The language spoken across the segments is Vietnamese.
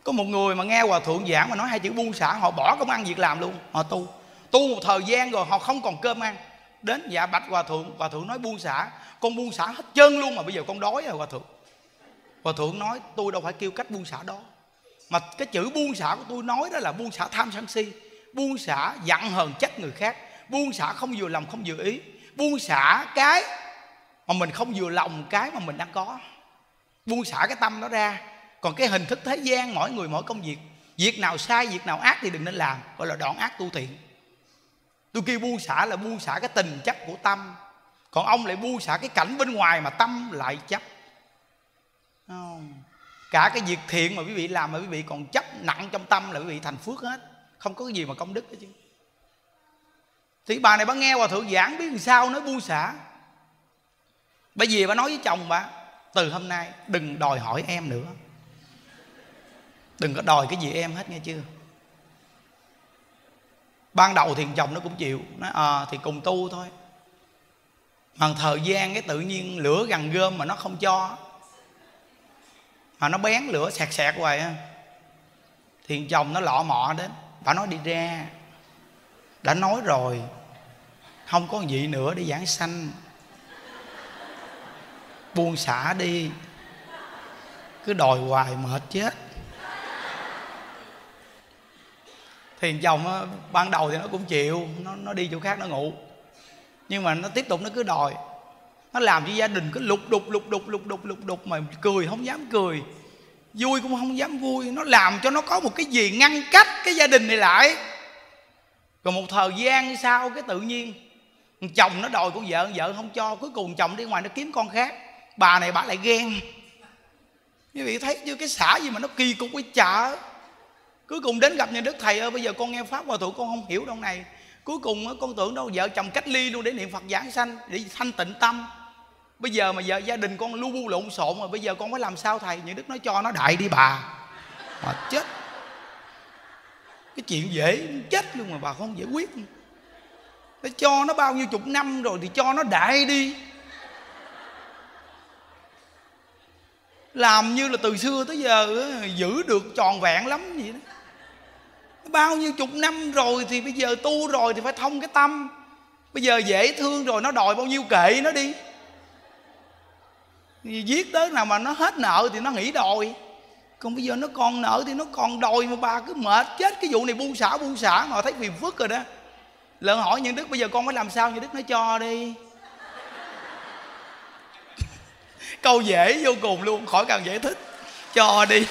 Có một người mà nghe hòa thượng giảng mà nói hai chữ buông xả, họ bỏ công ăn việc làm luôn, họ tu một thời gian rồi họ không còn cơm ăn, đến dạ bạch hòa thượng nói buông xả. Con buông xả hết chân luôn mà bây giờ con đói rồi hòa thượng. Hòa thượng nói tôi đâu phải kêu cách buông xả đó, mà cái chữ buông xả của tôi nói đó là buông xả tham sân si, buông xả giận hờn trách người khác, buông xả không vừa lòng không vừa ý, buông xả cái mà mình không vừa lòng cái mà mình đang có, buông xả cái tâm đó ra. Còn cái hình thức thế gian mỗi người mỗi công việc, việc nào sai việc nào ác thì đừng nên làm, gọi là đoạn ác tu thiện. Tôi kêu buông xả là buông xả cái tình chấp của tâm, còn ông lại buông xả cái cảnh bên ngoài mà tâm lại chấp. Cả cái việc thiện mà quý vị làm mà quý vị còn chấp nặng trong tâm là quý vị thành phước hết, không có cái gì mà công đức hết chứ. Thì bà này bà nghe hòa thượng giảng biết làm sao nói buông xả. Bà về bà nói với chồng bà, từ hôm nay đừng đòi hỏi em nữa, đừng có đòi cái gì em hết nghe chưa. Ban đầu thì chồng nó cũng chịu, nói thì cùng tu thôi. Mà thời gian cái tự nhiên lửa gần gom mà nó không cho, mà nó bén lửa sẹt sẹt hoài á. Thì chồng nó lọ mọ đến, bà nói đi ra, đã nói rồi không có gì nữa để giảng sanh, buông xả đi, cứ đòi hoài mệt chết. Thì chồng á, ban đầu thì nó cũng chịu, nó đi chỗ khác nó ngủ, nhưng mà nó tiếp tục nó cứ đòi. Nó làm cho gia đình cứ lục đục mà cười không dám cười, vui cũng không dám vui. Nó làm cho nó có một cái gì ngăn cách cái gia đình này lại. Rồi một thời gian sau cái tự nhiên chồng nó đòi con vợ, vợ không cho, cuối cùng chồng đi ngoài nó kiếm con khác. Bà này bà lại ghen. Quý vị thấy chưa, cái xã gì mà nó kỳ cục cái chợ. Cuối cùng đến gặp nhà Đức Thầy ơi, bây giờ con nghe pháp hòa thượng con không hiểu đâu này. Cuối cùng con tưởng đâu vợ chồng cách ly luôn để niệm Phật giảng sanh, để thanh tịnh tâm. Bây giờ mà giờ gia đình con lu bu lộn xộn rồi, bây giờ con phải làm sao thầy? Nhà Đức nói cho nó đại đi bà. Mà chết. Cái chuyện dễ chết luôn mà bà không giải quyết. Nó cho nó bao nhiêu chục năm rồi thì cho nó đại đi. Làm như là từ xưa tới giờ giữ được tròn vẹn lắm vậy đó. Bao nhiêu chục năm rồi thì bây giờ tu rồi thì phải thông cái tâm. Bây giờ dễ thương rồi, nó đòi bao nhiêu kệ nó đi. Giết tới nào mà nó hết nợ thì nó nghỉ đòi. Còn bây giờ nó còn nợ thì nó còn đòi, mà bà cứ mệt chết. Cái vụ này buông xả mà thấy phiền phức rồi đó. Lợn hỏi Nhân Đức bây giờ con phải làm sao? Nhân Đức nói cho đi. Câu dễ vô cùng luôn, khỏi cần giải thích. Cho đi.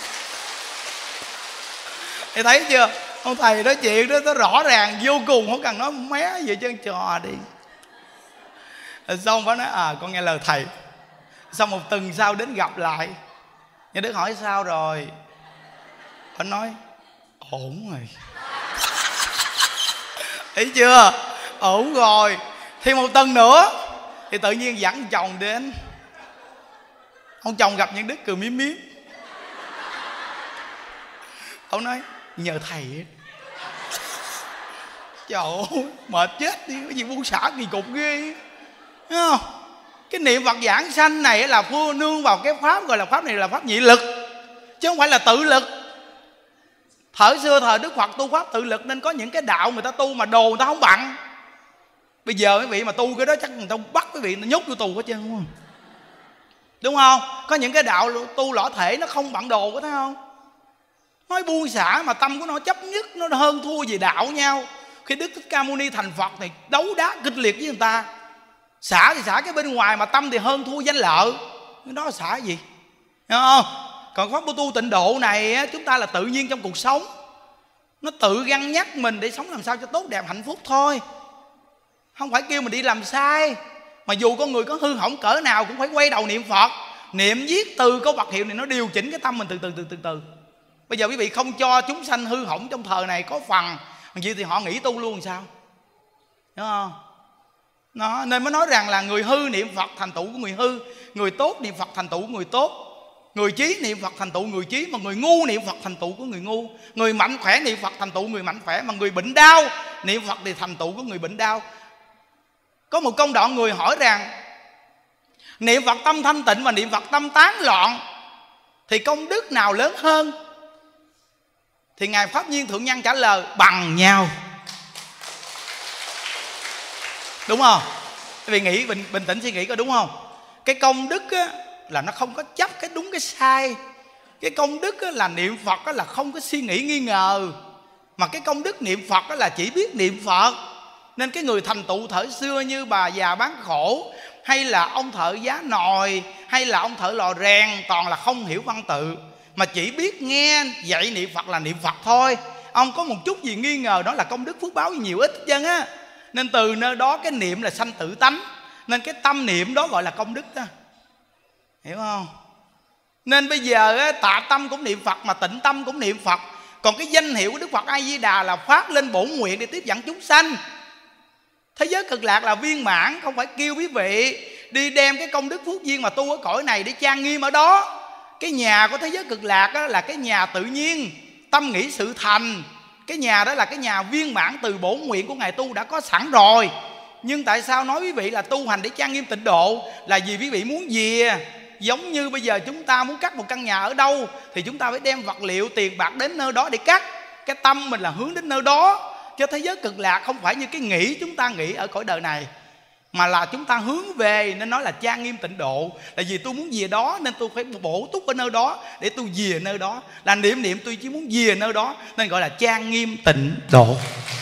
Thầy thấy chưa? Ông thầy nói chuyện đó nó rõ ràng vô cùng, không cần nói mé vậy chứ, cho đi. Rồi xong phải nói con nghe lời thầy. Xong một tuần sau đến gặp lại, Nhân Đức hỏi sao rồi? Anh nói ổn rồi. Thấy chưa? Ổn rồi. Thì một tuần nữa thì tự nhiên dẫn chồng đến. Ông chồng gặp Nhân Đức cười miếm miếm. Ông nói nhờ thầy. Trời ơi mệt chết đi. Cái gì buông xả kỳ cục ghê. Thấy không? Cái niệm Phật giảng sanh này là vua nương vào cái pháp gọi là pháp này là pháp nhị lực, chứ không phải là tự lực. Thời xưa thời Đức Phật tu pháp tự lực, nên có những cái đạo người ta tu mà đồ người ta không bằng. Bây giờ quý vị mà tu cái đó chắc người ta bắt quý vị nó nhốt vô tù hết trơn, đúng không? Đúng không? Có những cái đạo tu lõa thể nó không bằng đồ, có thấy không? Nói buông xả mà tâm của nó chấp nhất, nó hơn thua về đạo nhau. Khi Đức Thích Ca Mâu Ni thành Phật thì đấu đá kịch liệt với người ta. Xả thì xả cái bên ngoài, mà tâm thì hơn thua danh lợi. Cái đó là xả gì? Hiểu không? Còn pháp tu tịnh độ này chúng ta là tự nhiên trong cuộc sống. Nó tự găng nhắc mình để sống làm sao cho tốt đẹp hạnh phúc thôi. Không phải kêu mình đi làm sai. Mà dù con người có hư hỏng cỡ nào cũng phải quay đầu niệm Phật. Niệm viết từ câu Phật hiệu này nó điều chỉnh cái tâm mình từ từ. Bây giờ quý vị không cho chúng sanh hư hỏng trong thời này có phần, vậy thì họ nghỉ tu luôn làm sao? Đúng không? Đó, nên mới nói rằng là người hư niệm Phật thành tựu của người hư, người tốt niệm Phật thành tựu của người tốt, người trí niệm Phật thành tựu người trí, mà người ngu niệm Phật thành tựu của người ngu, người mạnh khỏe niệm Phật thành tựu người mạnh khỏe, mà người bệnh đau niệm Phật thì thành tựu của người bệnh đau. Có một công đoạn người hỏi rằng niệm Phật tâm thanh tịnh và niệm Phật tâm tán loạn thì công đức nào lớn hơn? Thì Ngài Pháp Nhiên Thượng Nhân trả lời bằng nhau. Đúng không? Quý vị nghĩ, bình tĩnh suy nghĩ coi đúng không? Cái công đức á, là nó không có chấp cái đúng cái sai. Cái công đức á, là niệm Phật á, là không có suy nghĩ nghi ngờ. Mà cái công đức niệm Phật á, là chỉ biết niệm Phật. Nên cái người thành tựu thời xưa như bà già bán khổ, hay là ông thợ giá nồi, hay là ông thợ lò rèn, toàn là không hiểu văn tự, mà chỉ biết nghe dạy niệm Phật là niệm Phật thôi. Ông có một chút gì nghi ngờ đó là công đức phước báo nhiều ít hết trơn á. Nên từ nơi đó cái niệm là sanh tự tánh. Nên cái tâm niệm đó gọi là công đức đó. Hiểu không? Nên bây giờ á, tạ tâm cũng niệm Phật, mà tịnh tâm cũng niệm Phật. Còn cái danh hiệu của Đức Phật A Di Đà là phát lên bổn nguyện để tiếp dẫn chúng sanh. Thế giới cực lạc là viên mãn, không phải kêu quý vị đi đem cái công đức phước duyên mà tu ở cõi này để trang nghiêm ở đó. Cái nhà của thế giới cực lạc đó là cái nhà tự nhiên, tâm nghĩ sự thành. Cái nhà đó là cái nhà viên mãn từ bổn nguyện của Ngài tu đã có sẵn rồi. Nhưng tại sao nói quý vị là tu hành để trang nghiêm tịnh độ? Là vì quý vị muốn gì? Giống như bây giờ chúng ta muốn cắt một căn nhà ở đâu thì chúng ta phải đem vật liệu, tiền bạc đến nơi đó để cắt. Cái tâm mình là hướng đến nơi đó. Cho thế giới cực lạc không phải như cái nghĩ chúng ta nghĩ ở cõi đời này, mà là chúng ta hướng về. Nên nói là trang nghiêm tịnh độ. Là vì tôi muốn về đó nên tôi phải bổ túc ở nơi đó để tôi về nơi đó. Là niệm tôi chỉ muốn về nơi đó, nên gọi là trang nghiêm tịnh độ.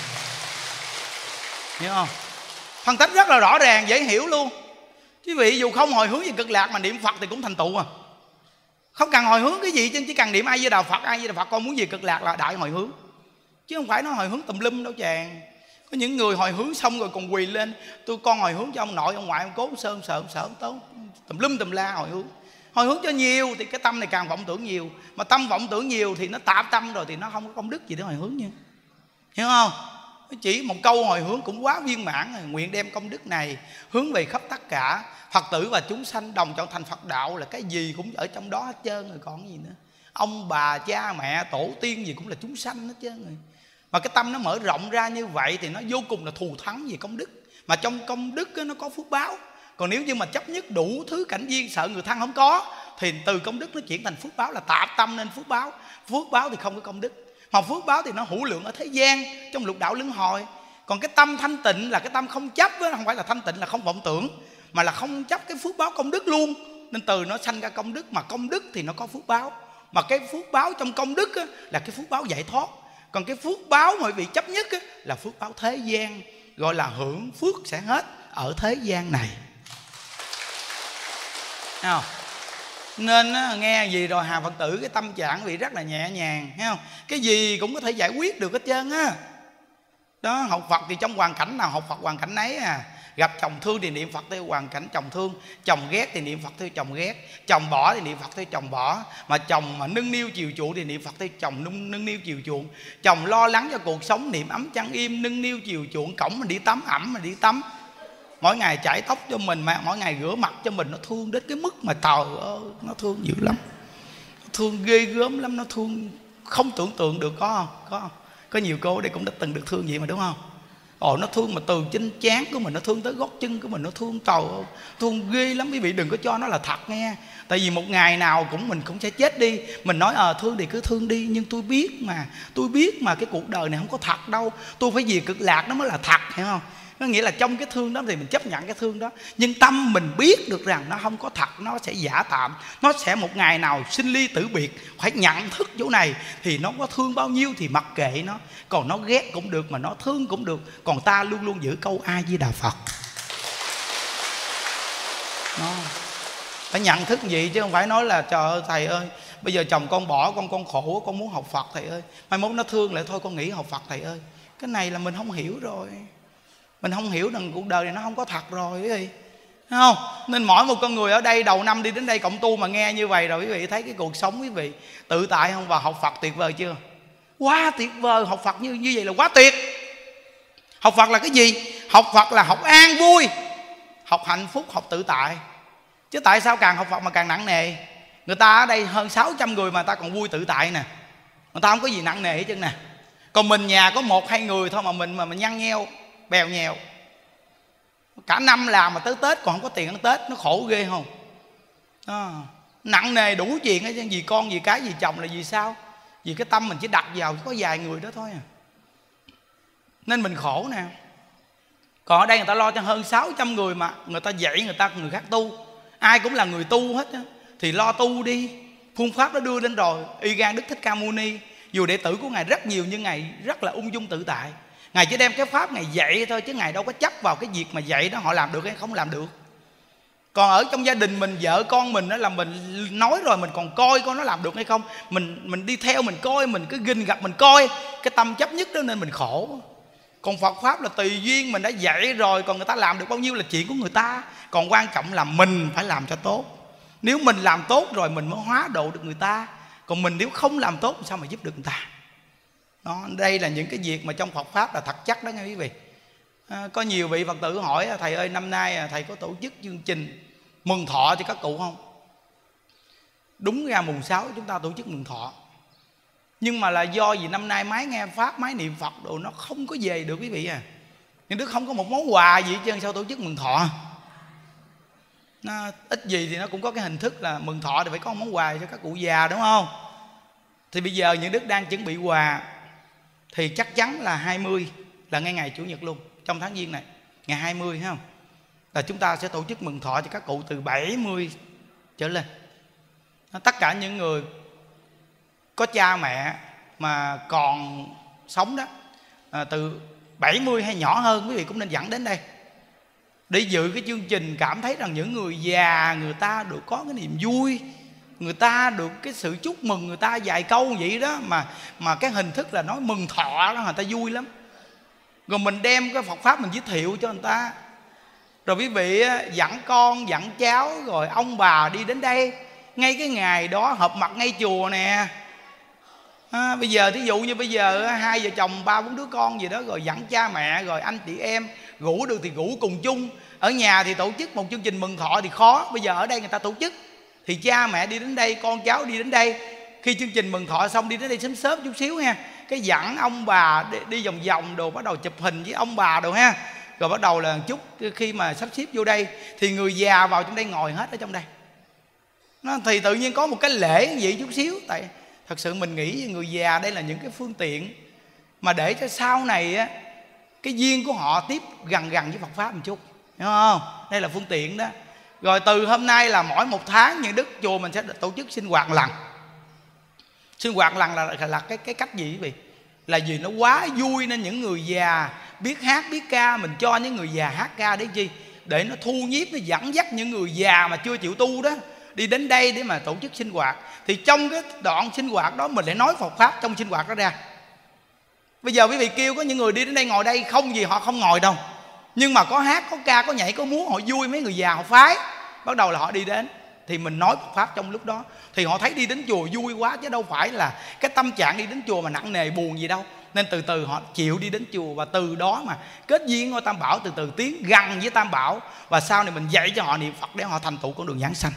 Hiểu không? Phân tích rất là rõ ràng, dễ hiểu luôn. Quý vị dù không hồi hướng về cực lạc mà niệm Phật thì cũng thành tựu à. Không cần hồi hướng cái gì chứ, chỉ cần niệm A Di Đà Phật. A Di Đà Phật, con muốn về cực lạc là đại hồi hướng, chứ không phải nó hồi hướng tùm lum đâu chàng. Có những người hồi hướng xong rồi còn quỳ lên: con hồi hướng cho ông nội ông ngoại ông cố ông sơn sợ ông tốn, tùm lum tùm la hồi hướng. Hồi hướng cho nhiều thì cái tâm này càng vọng tưởng nhiều. Mà tâm vọng tưởng nhiều thì nó tạp tâm rồi, thì nó không có công đức gì để hồi hướng nha. Hiểu không? Chỉ một câu hồi hướng cũng quá viên mãn rồi. Nguyện đem công đức này hướng về khắp tất cả Phật tử và chúng sanh đồng chọn thành Phật đạo, là cái gì cũng ở trong đó hết trơn rồi, còn gì nữa. Ông bà cha mẹ tổ tiên gì cũng là chúng sanh hết trơn rồi. Mà cái tâm nó mở rộng ra như vậy thì nó vô cùng là thù thắng về công đức. Mà trong công đức nó có phước báo. Còn nếu như mà chấp nhất đủ thứ cảnh duyên, sợ người thân không có, thì từ công đức nó chuyển thành phước báo, là tạp tâm nên phước báo. Phước báo thì không có công đức, mà phước báo thì nó hữu lượng ở thế gian, trong lục đạo luân hồi. Còn cái tâm thanh tịnh là cái tâm không chấp, không phải là thanh tịnh là không vọng tưởng, mà là không chấp cái phước báo công đức luôn. Nên từ nó sanh ra công đức. Mà công đức thì nó có phước báo. Mà cái phước báo trong công đức là cái phước báo giải thoát. Còn cái phước báo mọi vị chấp nhất là phước báo thế gian, gọi là hưởng phước sẽ hết ở thế gian này. Thấy không? Nên nghe gì rồi Hà Phật tử, cái tâm trạng vị rất là nhẹ nhàng, thấy không? Cái gì cũng có thể giải quyết được hết trơn á. Đó, học Phật thì trong hoàn cảnh nào học Phật hoàn cảnh nấy à. Gặp chồng thương thì niệm Phật theo hoàn cảnh chồng thương, chồng ghét thì niệm Phật theo chồng ghét, chồng bỏ thì niệm Phật theo chồng bỏ, mà chồng mà nâng niu chiều chuộng thì niệm Phật theo chồng nâng niu chiều chuộng, chồng lo lắng cho cuộc sống niệm ấm chăn im nâng niu chiều chuộng, cổng mình đi tắm, ẩm mình đi tắm, mỗi ngày chải tóc cho mình, mà mỗi ngày rửa mặt cho mình. Nó thương đến cái mức mà trời ơi, nó thương dữ lắm, nó thương ghê gớm lắm, nó thương không tưởng tượng được. Có không? Có nhiều cô ở đây cũng đã từng được thương vậy mà, đúng không? Nó thương mà từ trên trán của mình nó thương tới gót chân của mình, nó thương trời ơi, thương ghê lắm. Quý vị đừng có cho nó là thật nghe. Tại vì một ngày nào mình cũng sẽ chết đi. Mình nói thương thì cứ thương đi, nhưng tôi biết mà cái cuộc đời này không có thật đâu. Tôi phải về cực lạc nó mới là thật, hiểu không? Có nghĩa là trong cái thương đó thì mình chấp nhận cái thương đó, nhưng tâm mình biết được rằng nó không có thật, nó sẽ giả tạm, nó sẽ một ngày nào sinh ly tử biệt. Phải nhận thức chỗ này thì nó có thương bao nhiêu thì mặc kệ nó. Còn nó ghét cũng được, mà nó thương cũng được. Còn ta luôn luôn giữ câu A Di Đà Phật. Nó phải nhận thức gì, chứ không phải nói là trời ơi thầy ơi, bây giờ chồng con bỏ con khổ, con muốn học Phật thầy ơi. Mai mốt nó thương lại thôi con nghỉ học Phật thầy ơi. Cái này là mình không hiểu rồi. Mình không hiểu rằng cuộc đời này nó không có thật rồi, quý vị. Thấy không? Nên mỗi một con người ở đây đầu năm đi đến đây cộng tu mà nghe như vậy rồi, quý vị thấy cái cuộc sống quý vị tự tại không? Và học Phật tuyệt vời chưa? Quá tuyệt vời. Học Phật như vậy là quá tuyệt. Học Phật là cái gì? Học Phật là học an vui, học hạnh phúc, học tự tại. Chứ tại sao càng học Phật mà càng nặng nề? Người ta ở đây hơn 600 người mà người ta còn vui tự tại nè. Người ta không có gì nặng nề hết trơn nè. Còn mình nhà có 1-2 người thôi mà mình nhăn nheo bèo nhèo, cả năm làm mà tới Tết còn không có tiền ăn Tết, nó khổ ghê không? Nặng nề đủ chuyện ấy, gì con gì cái gì chồng là gì sao? Vì cái tâm mình chỉ đặt vào có vài người đó thôi à, nên mình khổ nè. Còn ở đây người ta lo cho hơn 600 người mà người ta dạy người khác tu. Ai cũng là người tu hết á, thì lo tu đi. Phương pháp đó đưa lên rồi. Y gan Đức Thích Ca Mâu Ni, dù đệ tử của Ngài rất nhiều nhưng Ngài rất là ung dung tự tại. Ngài chỉ đem cái pháp Ngài dạy thôi, chứ Ngài đâu có chấp vào cái việc mà dạy đó họ làm được hay không làm được. Còn ở trong gia đình mình, vợ con mình đó là mình nói rồi mình còn coi con nó làm được hay không. Mình đi theo mình coi, mình cứ ginh gặp mình coi, cái tâm chấp nhất đó nên mình khổ. Còn Phật Pháp là tùy duyên, mình đã dạy rồi, còn người ta làm được bao nhiêu là chuyện của người ta. Còn quan trọng là mình phải làm cho tốt. Nếu mình làm tốt rồi mình mới hóa độ được người ta. Còn mình nếu không làm tốt sao mà giúp được người ta. Đó, đây là những cái việc mà trong Phật Pháp là thật chắc đó nha quý vị. Có nhiều vị Phật tử hỏi: thầy ơi, năm nay thầy có tổ chức chương trình mừng thọ cho các cụ không? Đúng ra mùng 6 chúng ta tổ chức mừng thọ, nhưng mà là do vì năm nay máy nghe Pháp, máy niệm Phật đồ nó không có về được quý vị à. Nhưng Đức không có một món quà gì hết trơn, sao tổ chức mừng thọ? Nó ít gì thì nó cũng có cái hình thức là mừng thọ thì phải có một món quà cho các cụ già, đúng không? Thì bây giờ những Đức đang chuẩn bị quà. Thì chắc chắn là 20 là ngay ngày Chủ nhật luôn, trong tháng Giêng này, ngày 20 thấy không? Là chúng ta sẽ tổ chức mừng thọ cho các cụ từ 70 trở lên. Tất cả những người có cha mẹ mà còn sống đó, từ 70 hay nhỏ hơn, quý vị cũng nên dẫn đến đây để dự cái chương trình. Cảm thấy rằng những người già người ta được có cái niềm vui, người ta được cái sự chúc mừng người ta vài câu vậy đó, mà cái hình thức là nói mừng thọ đó, người ta vui lắm. Rồi mình đem cái Phật Pháp mình giới thiệu cho người ta. Rồi quý vị dặn con dặn cháu rồi ông bà đi đến đây ngay cái ngày đó, họp mặt ngay chùa nè. Bây giờ thí dụ như bây giờ hai vợ chồng 3-4 đứa con gì đó, rồi dặn cha mẹ rồi anh chị em, rủ được thì rủ cùng chung. Ở nhà thì tổ chức một chương trình mừng thọ thì khó, bây giờ ở đây người ta tổ chức thì cha mẹ đi đến đây, con cháu đi đến đây. Khi chương trình mừng thọ xong đi đến đây sớm sớm chút xíu ha, cái dặn ông bà đi vòng vòng đồ, bắt đầu chụp hình với ông bà đồ ha. Rồi bắt đầu là chút khi mà sắp xếp vô đây thì người già vào trong đây ngồi hết ở trong đây. Thì tự nhiên có một cái lễ vậy chút xíu. Tại thật sự mình nghĩ người già đây là những cái phương tiện mà để cho sau này á, cái duyên của họ tiếp gần với Phật Pháp một chút, hiểu không? Đây là phương tiện đó. Rồi từ hôm nay là mỗi một tháng những Đức chùa mình sẽ tổ chức sinh hoạt lần. Sinh hoạt lần là cái cách gì quý vị? Là vì nó quá vui nên những người già biết hát biết ca, mình cho những người già hát ca để chi? Để nó thu nhiếp, nó dẫn dắt những người già mà chưa chịu tu đó đi đến đây để mà tổ chức sinh hoạt. Thì trong cái đoạn sinh hoạt đó mình lại nói Phật Pháp trong sinh hoạt đó ra. Bây giờ quý vị kêu có những người đi đến đây ngồi đây không gì họ không ngồi đâu, nhưng mà có hát, có ca, có nhảy, có múa, họ vui, mấy người già họ phái. Bắt đầu là họ đi đến thì mình nói Phật Pháp trong lúc đó. Thì họ thấy đi đến chùa vui quá, chứ đâu phải là cái tâm trạng đi đến chùa mà nặng nề buồn gì đâu. Nên từ từ họ chịu đi đến chùa, và từ đó mà kết duyên với Tam Bảo, từ từ tiến gần với Tam Bảo. Và sau này mình dạy cho họ niệm Phật để họ thành tựu con đường giảng sanh.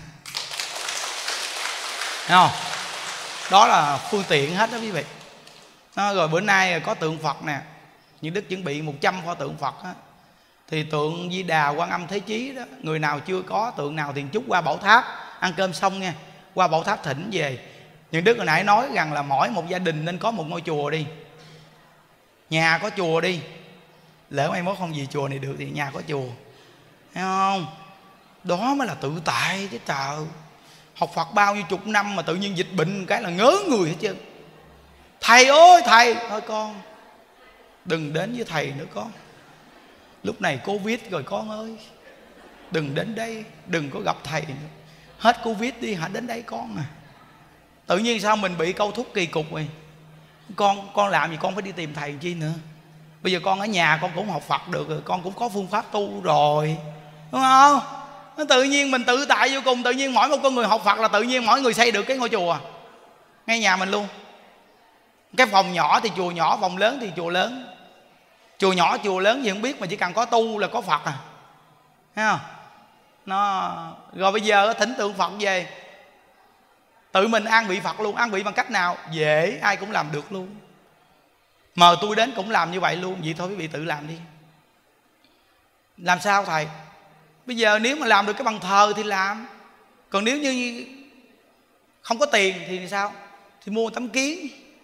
Thấy không? Đó là phương tiện hết đó quý vị. Rồi bữa nay có tượng Phật nè, những Đức chuẩn bị 100 pho tượng Phật á. Thì tượng Di Đà, Quan Âm, Thế Chí đó, người nào chưa có tượng nào thì chúc qua Bảo Tháp, ăn cơm xong nha, qua Bảo Tháp thỉnh về. Những Đức hồi nãy nói rằng là mỗi một gia đình nên có một ngôi chùa đi, nhà có chùa đi. Lỡ mai mốt không về chùa này được thì nhà có chùa, thấy không? Đó mới là tự tại chứ trời. Học Phật bao nhiêu chục năm mà tự nhiên dịch bệnh cái là ngớ người hết trơn. Thầy ơi thầy, thôi con đừng đến với thầy nữa con. Lúc này Covid rồi con ơi, đừng đến đây, đừng có gặp thầy nữa. Hết Covid đi hả đến đây con à. Tự nhiên sao mình bị câu thúc kỳ cục rồi. Con làm gì con phải đi tìm thầy chi nữa. Bây giờ con ở nhà con cũng học Phật được rồi, con cũng có phương pháp tu rồi, đúng không? Nó tự nhiên mình tự tại vô cùng. Tự nhiên mỗi một con người học Phật là tự nhiên mỗi người xây được cái ngôi chùa ngay nhà mình luôn. Cái phòng nhỏ thì chùa nhỏ, phòng lớn thì chùa lớn. Chùa nhỏ chùa lớn gì không biết, mà chỉ cần có tu là có Phật à, thấy không? Rồi bây giờ thỉnh tượng Phật về, tự mình an vị Phật luôn. An vị bằng cách nào? Dễ, ai cũng làm được luôn. Mời tôi đến cũng làm như vậy luôn. Vậy thôi quý vị tự làm đi. Làm sao thầy? Bây giờ nếu mà làm được cái bàn thờ thì làm. Còn nếu như không có tiền thì sao? Thì mua tấm kiến,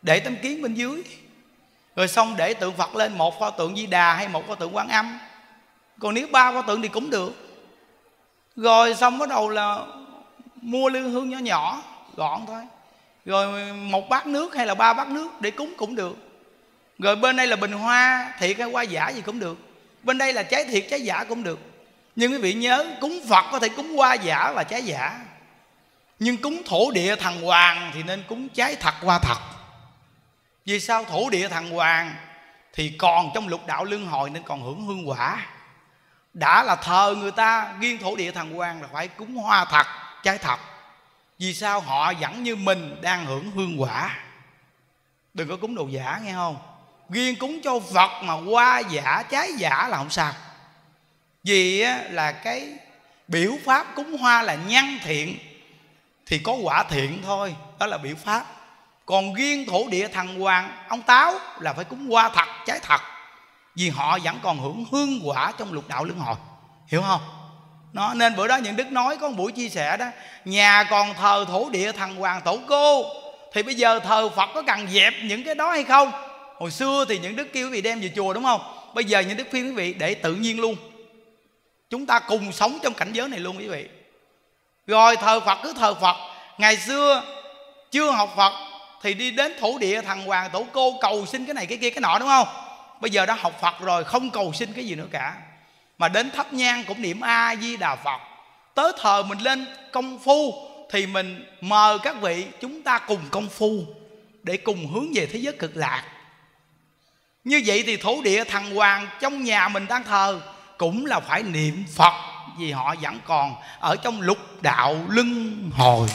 để tấm kiến bên dưới, rồi xong để tượng Phật lên, một pho tượng Di Đà hay một pho tượng Quan Âm. Còn nếu 3 pho tượng thì cũng được. Rồi xong bắt đầu là mua lư hương nhỏ nhỏ gọn thôi, rồi 1 bát nước hay là 3 bát nước để cúng cũng được. Rồi bên đây là bình hoa thiệt hay hoa giả gì cũng được, bên đây là trái thiệt trái giả cũng được. Nhưng quý vị nhớ, cúng Phật có thể cúng hoa giả và trái giả, nhưng cúng thổ địa thần hoàng thì nên cúng trái thật hoa thật. Vì sao? Thổ địa thần hoàng thì còn trong lục đạo luân hồi nên còn hưởng hương quả. Đã là thờ người ta riêng thổ địa thần hoàng là phải cúng hoa thật trái thật. Vì sao? Họ vẫn như mình đang hưởng hương quả. Đừng có cúng đồ giả nghe không? Riêng cúng cho Phật mà hoa giả trái giả là không sao. Vì là cái biểu pháp cúng hoa là nhân thiện thì có quả thiện thôi, đó là biểu pháp. Còn riêng thổ địa thần hoàng ông Táo là phải cúng hoa thật trái thật, vì họ vẫn còn hưởng hương quả trong lục đạo luân hồi, hiểu không? Nó nên bữa đó những đức nói có một buổi chia sẻ đó, nhà còn thờ thổ địa thần hoàng tổ cô thì bây giờ thờ Phật có cần dẹp những cái đó hay không? Hồi xưa thì những đức kêu quý vị đem về chùa đúng không? Bây giờ những đức khuyên quý vị để tự nhiên luôn, chúng ta cùng sống trong cảnh giới này luôn quý vị. Rồi thờ Phật cứ thờ Phật. Ngày xưa chưa học Phật thì đi đến thổ địa thần hoàng tổ cô cầu xin cái này cái kia cái nọ đúng không? Bây giờ đã học Phật rồi không cầu xin cái gì nữa cả, mà đến thắp nhang cũng niệm A Di Đà Phật. Tới thờ mình lên công phu thì mình mời các vị chúng ta cùng công phu để cùng hướng về thế giới cực lạc. Như vậy thì thổ địa thần hoàng trong nhà mình đang thờ cũng là phải niệm Phật, vì họ vẫn còn ở trong lục đạo luân hồi.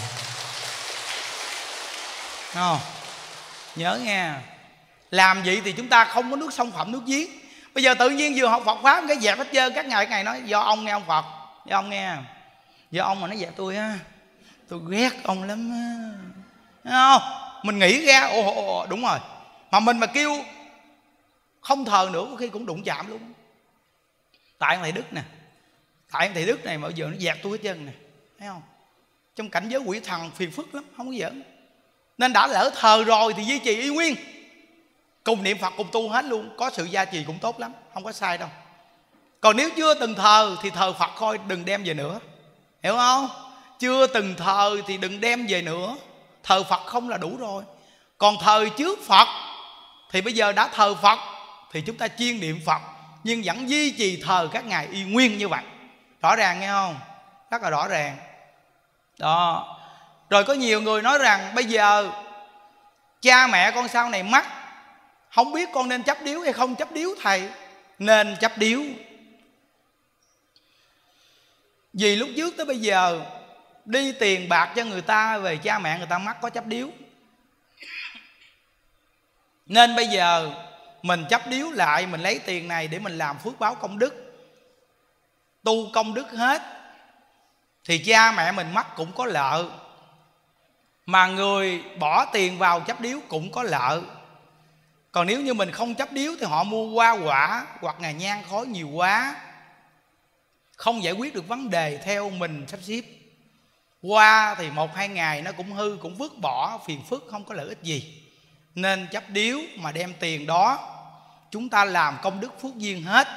Không? Nhớ nghe, làm vậy thì chúng ta không có nước sông Phạm nước giếng. Bây giờ tự nhiên vừa học Phật Pháp cái dẹp hết trơn. Các ngày nói do ông nghe ông Phật, do ông nghe, do ông mà nó dẹp tôi á, tôi ghét ông lắm á. Thấy không? Mình nghĩ ra ồ đúng rồi, mà mình mà kêu không thờ nữa có khi cũng đụng chạm luôn. Tại ông thầy Đức nè, tại ông thầy Đức này mà giờ nó dẹp tôi hết trơn nè, thấy không? Trong cảnh giới quỷ thần phiền phức lắm, không có giỡn. Nên đã lỡ thờ rồi thì duy trì y nguyên, cùng niệm Phật cùng tu hết luôn, có sự gia trì cũng tốt lắm, không có sai đâu. Còn nếu chưa từng thờ thì thờ Phật thôi, đừng đem về nữa, hiểu không? Chưa từng thờ thì đừng đem về nữa, thờ Phật không là đủ rồi. Còn thời trước Phật thì bây giờ đã thờ Phật thì chúng ta chuyên niệm Phật, nhưng vẫn duy trì thờ các ngài y nguyên như vậy. Rõ ràng nghe không? Rất là rõ ràng đó. Rồi có nhiều người nói rằng bây giờ cha mẹ con sau này mắc, không biết con nên chấp điếu hay không chấp điếu. Thầy nên chấp điếu, vì lúc trước tới bây giờ đi tiền bạc cho người ta về cha mẹ người ta mắc có chấp điếu. Nên bây giờ mình chấp điếu lại, mình lấy tiền này để mình làm phước báo công đức, tu công đức hết, thì cha mẹ mình mắc cũng có lợi, mà người bỏ tiền vào chấp điếu cũng có lợi. Còn nếu như mình không chấp điếu thì họ mua hoa quả hoặc là nhang khói nhiều quá, không giải quyết được vấn đề theo mình sắp xếp. Hoa thì 1-2 ngày nó cũng hư, cũng vứt bỏ, phiền phức, không có lợi ích gì. Nên chấp điếu mà đem tiền đó chúng ta làm công đức phước duyên hết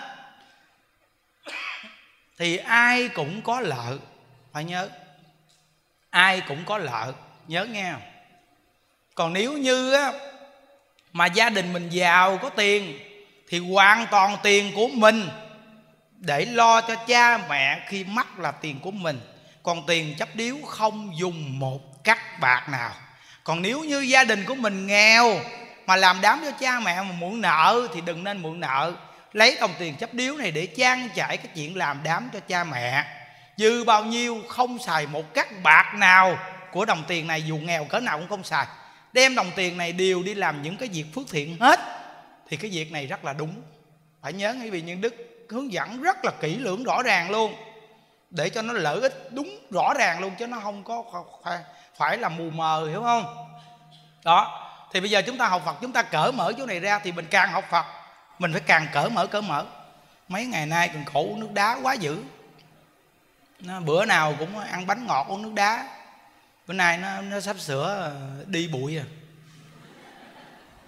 thì ai cũng có lợi. Phải nhớ, ai cũng có lợi, nhớ nghe. Còn nếu như á, mà gia đình mình giàu có tiền thì hoàn toàn tiền của mình để lo cho cha mẹ khi mắc là tiền của mình. Còn tiền chấp điếu không dùng một cắc bạc nào. Còn nếu như gia đình của mình nghèo mà làm đám cho cha mẹ mà mượn nợ thì đừng nên mượn nợ. Lấy đồng tiền chấp điếu này để trang trải cái chuyện làm đám cho cha mẹ. Dư bao nhiêu không xài một cắc bạc nào của đồng tiền này, dù nghèo cỡ nào cũng không xài. Đem đồng tiền này đều đi làm những cái việc phước thiện hết, thì cái việc này rất là đúng. Phải nhớ, bởi vì những đức hướng dẫn rất là kỹ lưỡng rõ ràng luôn, để cho nó lợi ích đúng rõ ràng luôn, chứ nó không có phải là mù mờ, hiểu không? Đó, thì bây giờ chúng ta học Phật, chúng ta cởi mở chỗ này ra thì mình càng học Phật mình phải càng cởi mở. Mấy ngày nay còn khổ uống nước đá quá dữ. Bữa nào cũng ăn bánh ngọt uống nước đá. Bữa nay nó sắp sửa đi bụi à.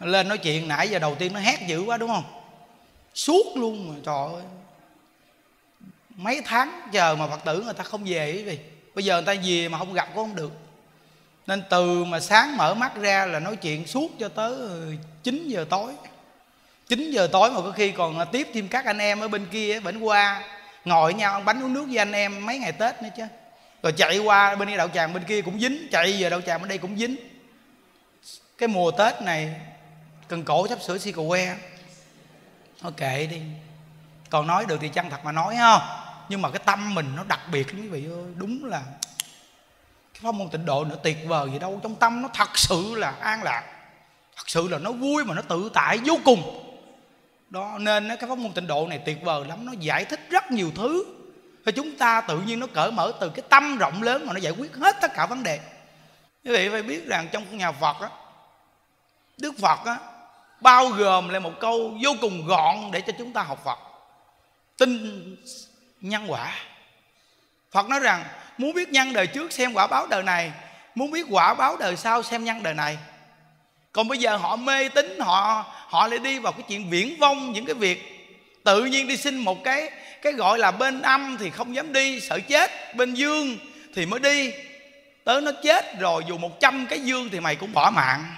Lên nói chuyện nãy giờ đầu tiên nó hét dữ quá đúng không? Suốt luôn mà trời ơi. Mấy tháng chờ mà Phật tử người ta không về quý vị. Bây giờ người ta về mà không gặp cũng không được. Nên từ mà sáng mở mắt ra là nói chuyện suốt cho tới 9 giờ tối. 9 giờ tối mà có khi còn tiếp thêm các anh em ở bên kia bển qua, ngồi với nhau ăn bánh uống nước với anh em mấy ngày Tết nữa chứ. Rồi chạy qua bên kia đậu tràng bên kia cũng dính, chạy về đậu tràng bên đây cũng dính. Cái mùa Tết này Cần Cổ sắp sửa si cầu que. Thôi kệ đi. Còn nói được thì chân thật mà nói không. Nhưng mà cái tâm mình nó đặc biệt lắm quý vị ơi. Đúng là cái pháp môn Tịnh Độ nữa tuyệt vời gì đâu. Trong tâm nó thật sự là an lạc, thật sự là nó vui mà nó tự tại vô cùng. Đó nên cái pháp môn Tịnh Độ này tuyệt vời lắm. Nó giải thích rất nhiều thứ thì chúng ta tự nhiên nó cởi mở từ cái tâm rộng lớn mà nó giải quyết hết tất cả vấn đề. Quý vị phải biết rằng trong nhà Phật á, Đức Phật á, bao gồm lại một câu vô cùng gọn để cho chúng ta học Phật: tin nhân quả. Phật nói rằng muốn biết nhân đời trước xem quả báo đời này, muốn biết quả báo đời sau xem nhân đời này. Còn bây giờ họ mê tín, họ lại đi vào cái chuyện viển vông, những cái việc tự nhiên đi xin một cái gọi là bên âm thì không dám đi, sợ chết, bên dương thì mới đi. Tới nó chết rồi dù 100 cái dương thì mày cũng bỏ mạng.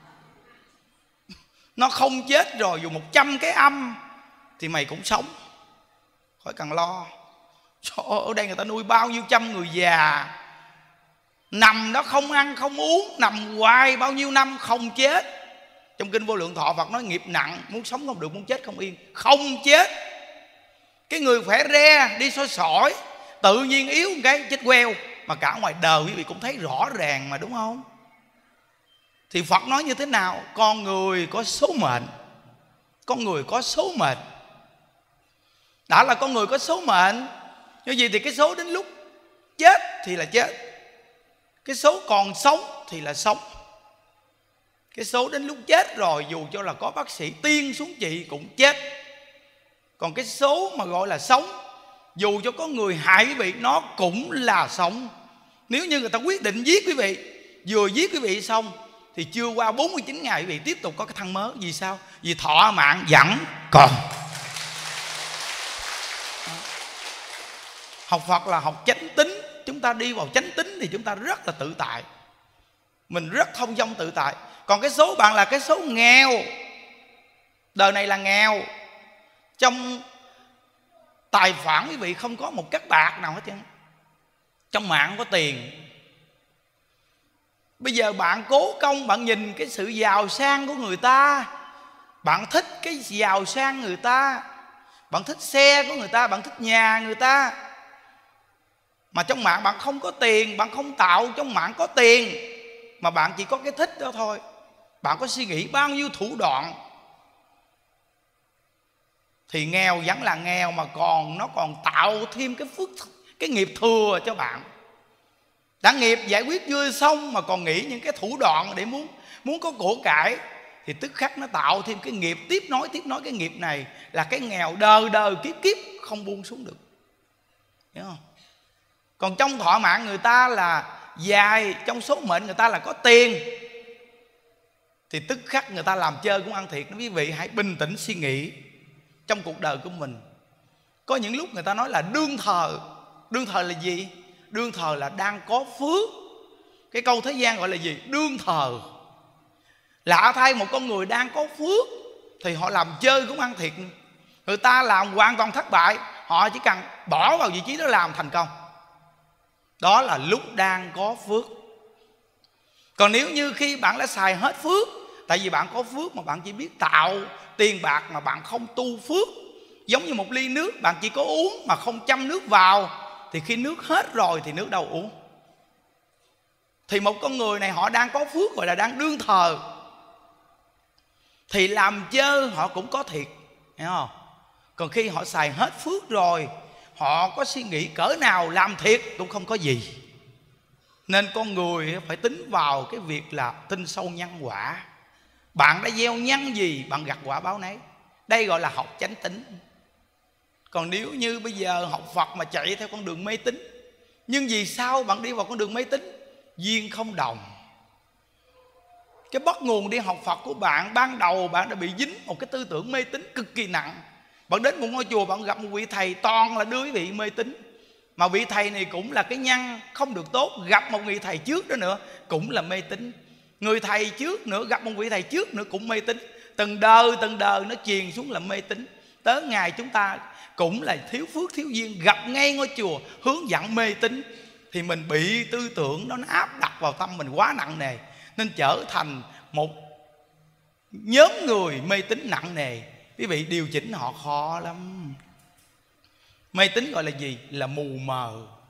Nó không chết rồi dù 100 cái âm thì mày cũng sống, khỏi cần lo. Trời ơi, ở đây người ta nuôi bao nhiêu trăm người già nằm đó không ăn không uống, nằm hoài bao nhiêu năm không chết. Trong kinh Vô Lượng Thọ Phật nói nghiệp nặng, muốn sống không được, muốn chết không yên, không chết. Cái người khỏe re đi soi sỏi tự nhiên yếu một cái chết queo. Mà cả ngoài đời quý vị cũng thấy rõ ràng mà đúng không? Thì Phật nói như thế nào? Con người có số mệnh. Con người có số mệnh. Đã là con người có số mệnh, như gì thì cái số đến lúc chết thì là chết, cái số còn sống thì là sống. Cái số đến lúc chết rồi dù cho là có bác sĩ tiên xuống trị cũng chết. Còn cái số mà gọi là sống, dù cho có người hại quý vị nó cũng là sống. Nếu như người ta quyết định giết quý vị, vừa giết quý vị xong thì chưa qua 49 ngày quý vị tiếp tục có cái thân mới. Vì sao? Vì thọ mạng vẫn còn. Học Phật là học chánh tín. Chúng ta đi vào chánh tín thì chúng ta rất là tự tại, mình rất thông dong tự tại. Còn cái số bạn là cái số nghèo. Đời này là nghèo. Trong tài khoản quý vị không có một cắc bạc nào hết trơn. Trong mạng không có tiền. Bây giờ bạn cố công bạn nhìn cái sự giàu sang của người ta, bạn thích cái giàu sang người ta, bạn thích xe của người ta, bạn thích nhà người ta. Mà trong mạng bạn không có tiền, bạn không tạo trong mạng có tiền, mà bạn chỉ có cái thích đó thôi. Bạn có suy nghĩ bao nhiêu thủ đoạn thì nghèo vẫn là nghèo, mà nó còn tạo thêm cái nghiệp thừa cho bạn. Đã nghiệp giải quyết chưa xong mà còn nghĩ những cái thủ đoạn để muốn có của cải, thì tức khắc nó tạo thêm cái nghiệp tiếp nối cái nghiệp này, là cái nghèo đời kiếp không buông xuống được. Hiểu không? Còn trong thọ mạng người ta là dài, trong số mệnh người ta là có tiền, thì tức khắc người ta làm chơi cũng ăn thiệt. Quý vị hãy bình tĩnh suy nghĩ. Trong cuộc đời của mình có những lúc người ta nói là đương thời. Đương thời là gì? Đương thời là đang có phước. Cái câu thế gian gọi là gì? Đương thời. Lạ thay, một con người đang có phước thì họ làm chơi cũng ăn thiệt. Người ta làm hoàn toàn thất bại, họ chỉ cần bỏ vào vị trí đó làm thành công. Đó là lúc đang có phước. Còn nếu như khi bạn đã xài hết phước, tại vì bạn có phước mà bạn chỉ biết tạo tiền bạc mà bạn không tu phước, giống như một ly nước bạn chỉ có uống mà không châm nước vào, thì khi nước hết rồi thì nước đâu uống. Thì một con người này họ đang có phước, gọi là đang đương thời, thì làm chơi họ cũng có thiệt, hiểu không? Còn khi họ xài hết phước rồi, họ có suy nghĩ cỡ nào làm thiệt cũng không có gì. Nên con người phải tính vào cái việc là tin sâu nhân quả. Bạn đã gieo nhân gì bạn gặt quả báo nấy. Đây gọi là học chánh tín. Còn nếu như bây giờ học Phật mà chạy theo con đường mê tín, nhưng vì sao bạn đi vào con đường mê tín? Duyên không đồng. Cái bắt nguồn đi học Phật của bạn, ban đầu bạn đã bị dính một cái tư tưởng mê tín cực kỳ nặng. Bạn đến một ngôi chùa, bạn gặp một vị thầy toàn là đưa quý vị mê tín. Mà vị thầy này cũng là cái nhân không được tốt. Gặp một vị thầy trước đó nữa cũng là mê tín. Người thầy trước nữa gặp một vị thầy trước nữa cũng mê tín. Từng đời nó truyền xuống là mê tín. Tới ngày chúng ta cũng là thiếu phước thiếu duyên, gặp ngay ngôi chùa hướng dẫn mê tín, thì mình bị tư tưởng đó nó áp đặt vào tâm mình quá nặng nề, nên trở thành một nhóm người mê tín nặng nề. Quý vị điều chỉnh họ khó lắm. Mê tín gọi là gì? Là mù mờ.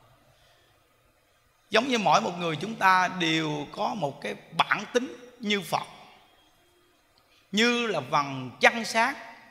Giống như mỗi một người chúng ta đều có một cái bản tính như Phật, như là vầng trăng sáng.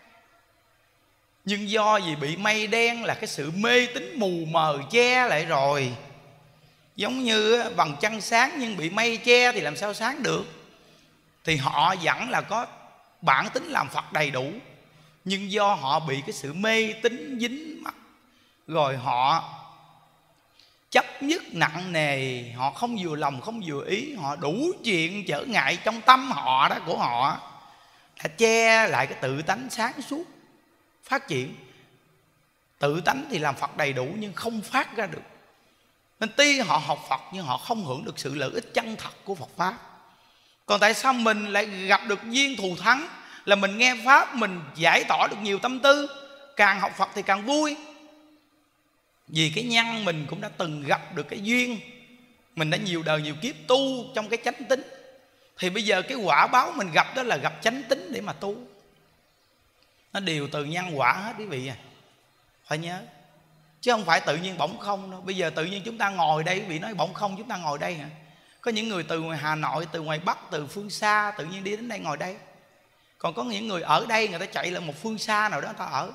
Nhưng do vì bị mây đen là cái sự mê tín mù mờ che lại rồi. Giống như vầng trăng sáng nhưng bị mây che thì làm sao sáng được. Thì họ vẫn là có bản tính làm Phật đầy đủ, nhưng do họ bị cái sự mê tín dính mắc, rồi họ chấp nhất nặng nề, họ không vừa lòng không vừa ý, họ đủ chuyện trở ngại trong tâm họ đó, của họ đã che lại cái tự tánh sáng suốt phát triển. Tự tánh thì làm Phật đầy đủ nhưng không phát ra được. Nên tuy họ học Phật nhưng họ không hưởng được sự lợi ích chân thật của Phật Pháp. Còn tại sao mình lại gặp được duyên thù thắng, là mình nghe Pháp mình giải tỏa được nhiều tâm tư, càng học Phật thì càng vui. Vì cái nhân mình cũng đã từng gặp được cái duyên, mình đã nhiều đời nhiều kiếp tu trong cái chánh tính, thì bây giờ cái quả báo mình gặp đó là gặp chánh tính để mà tu. Nó đều từ nhân quả hết quý vị à, phải nhớ. Chứ không phải tự nhiên bỗng không đâu. Bây giờ tự nhiên chúng ta ngồi đây, quý vị nói bỗng không chúng ta ngồi đây hả? Có những người từ ngoài Hà Nội, từ ngoài Bắc, từ phương xa tự nhiên đi đến đây ngồi đây. Còn có những người ở đây người ta chạy lại một phương xa nào đó người ta ở.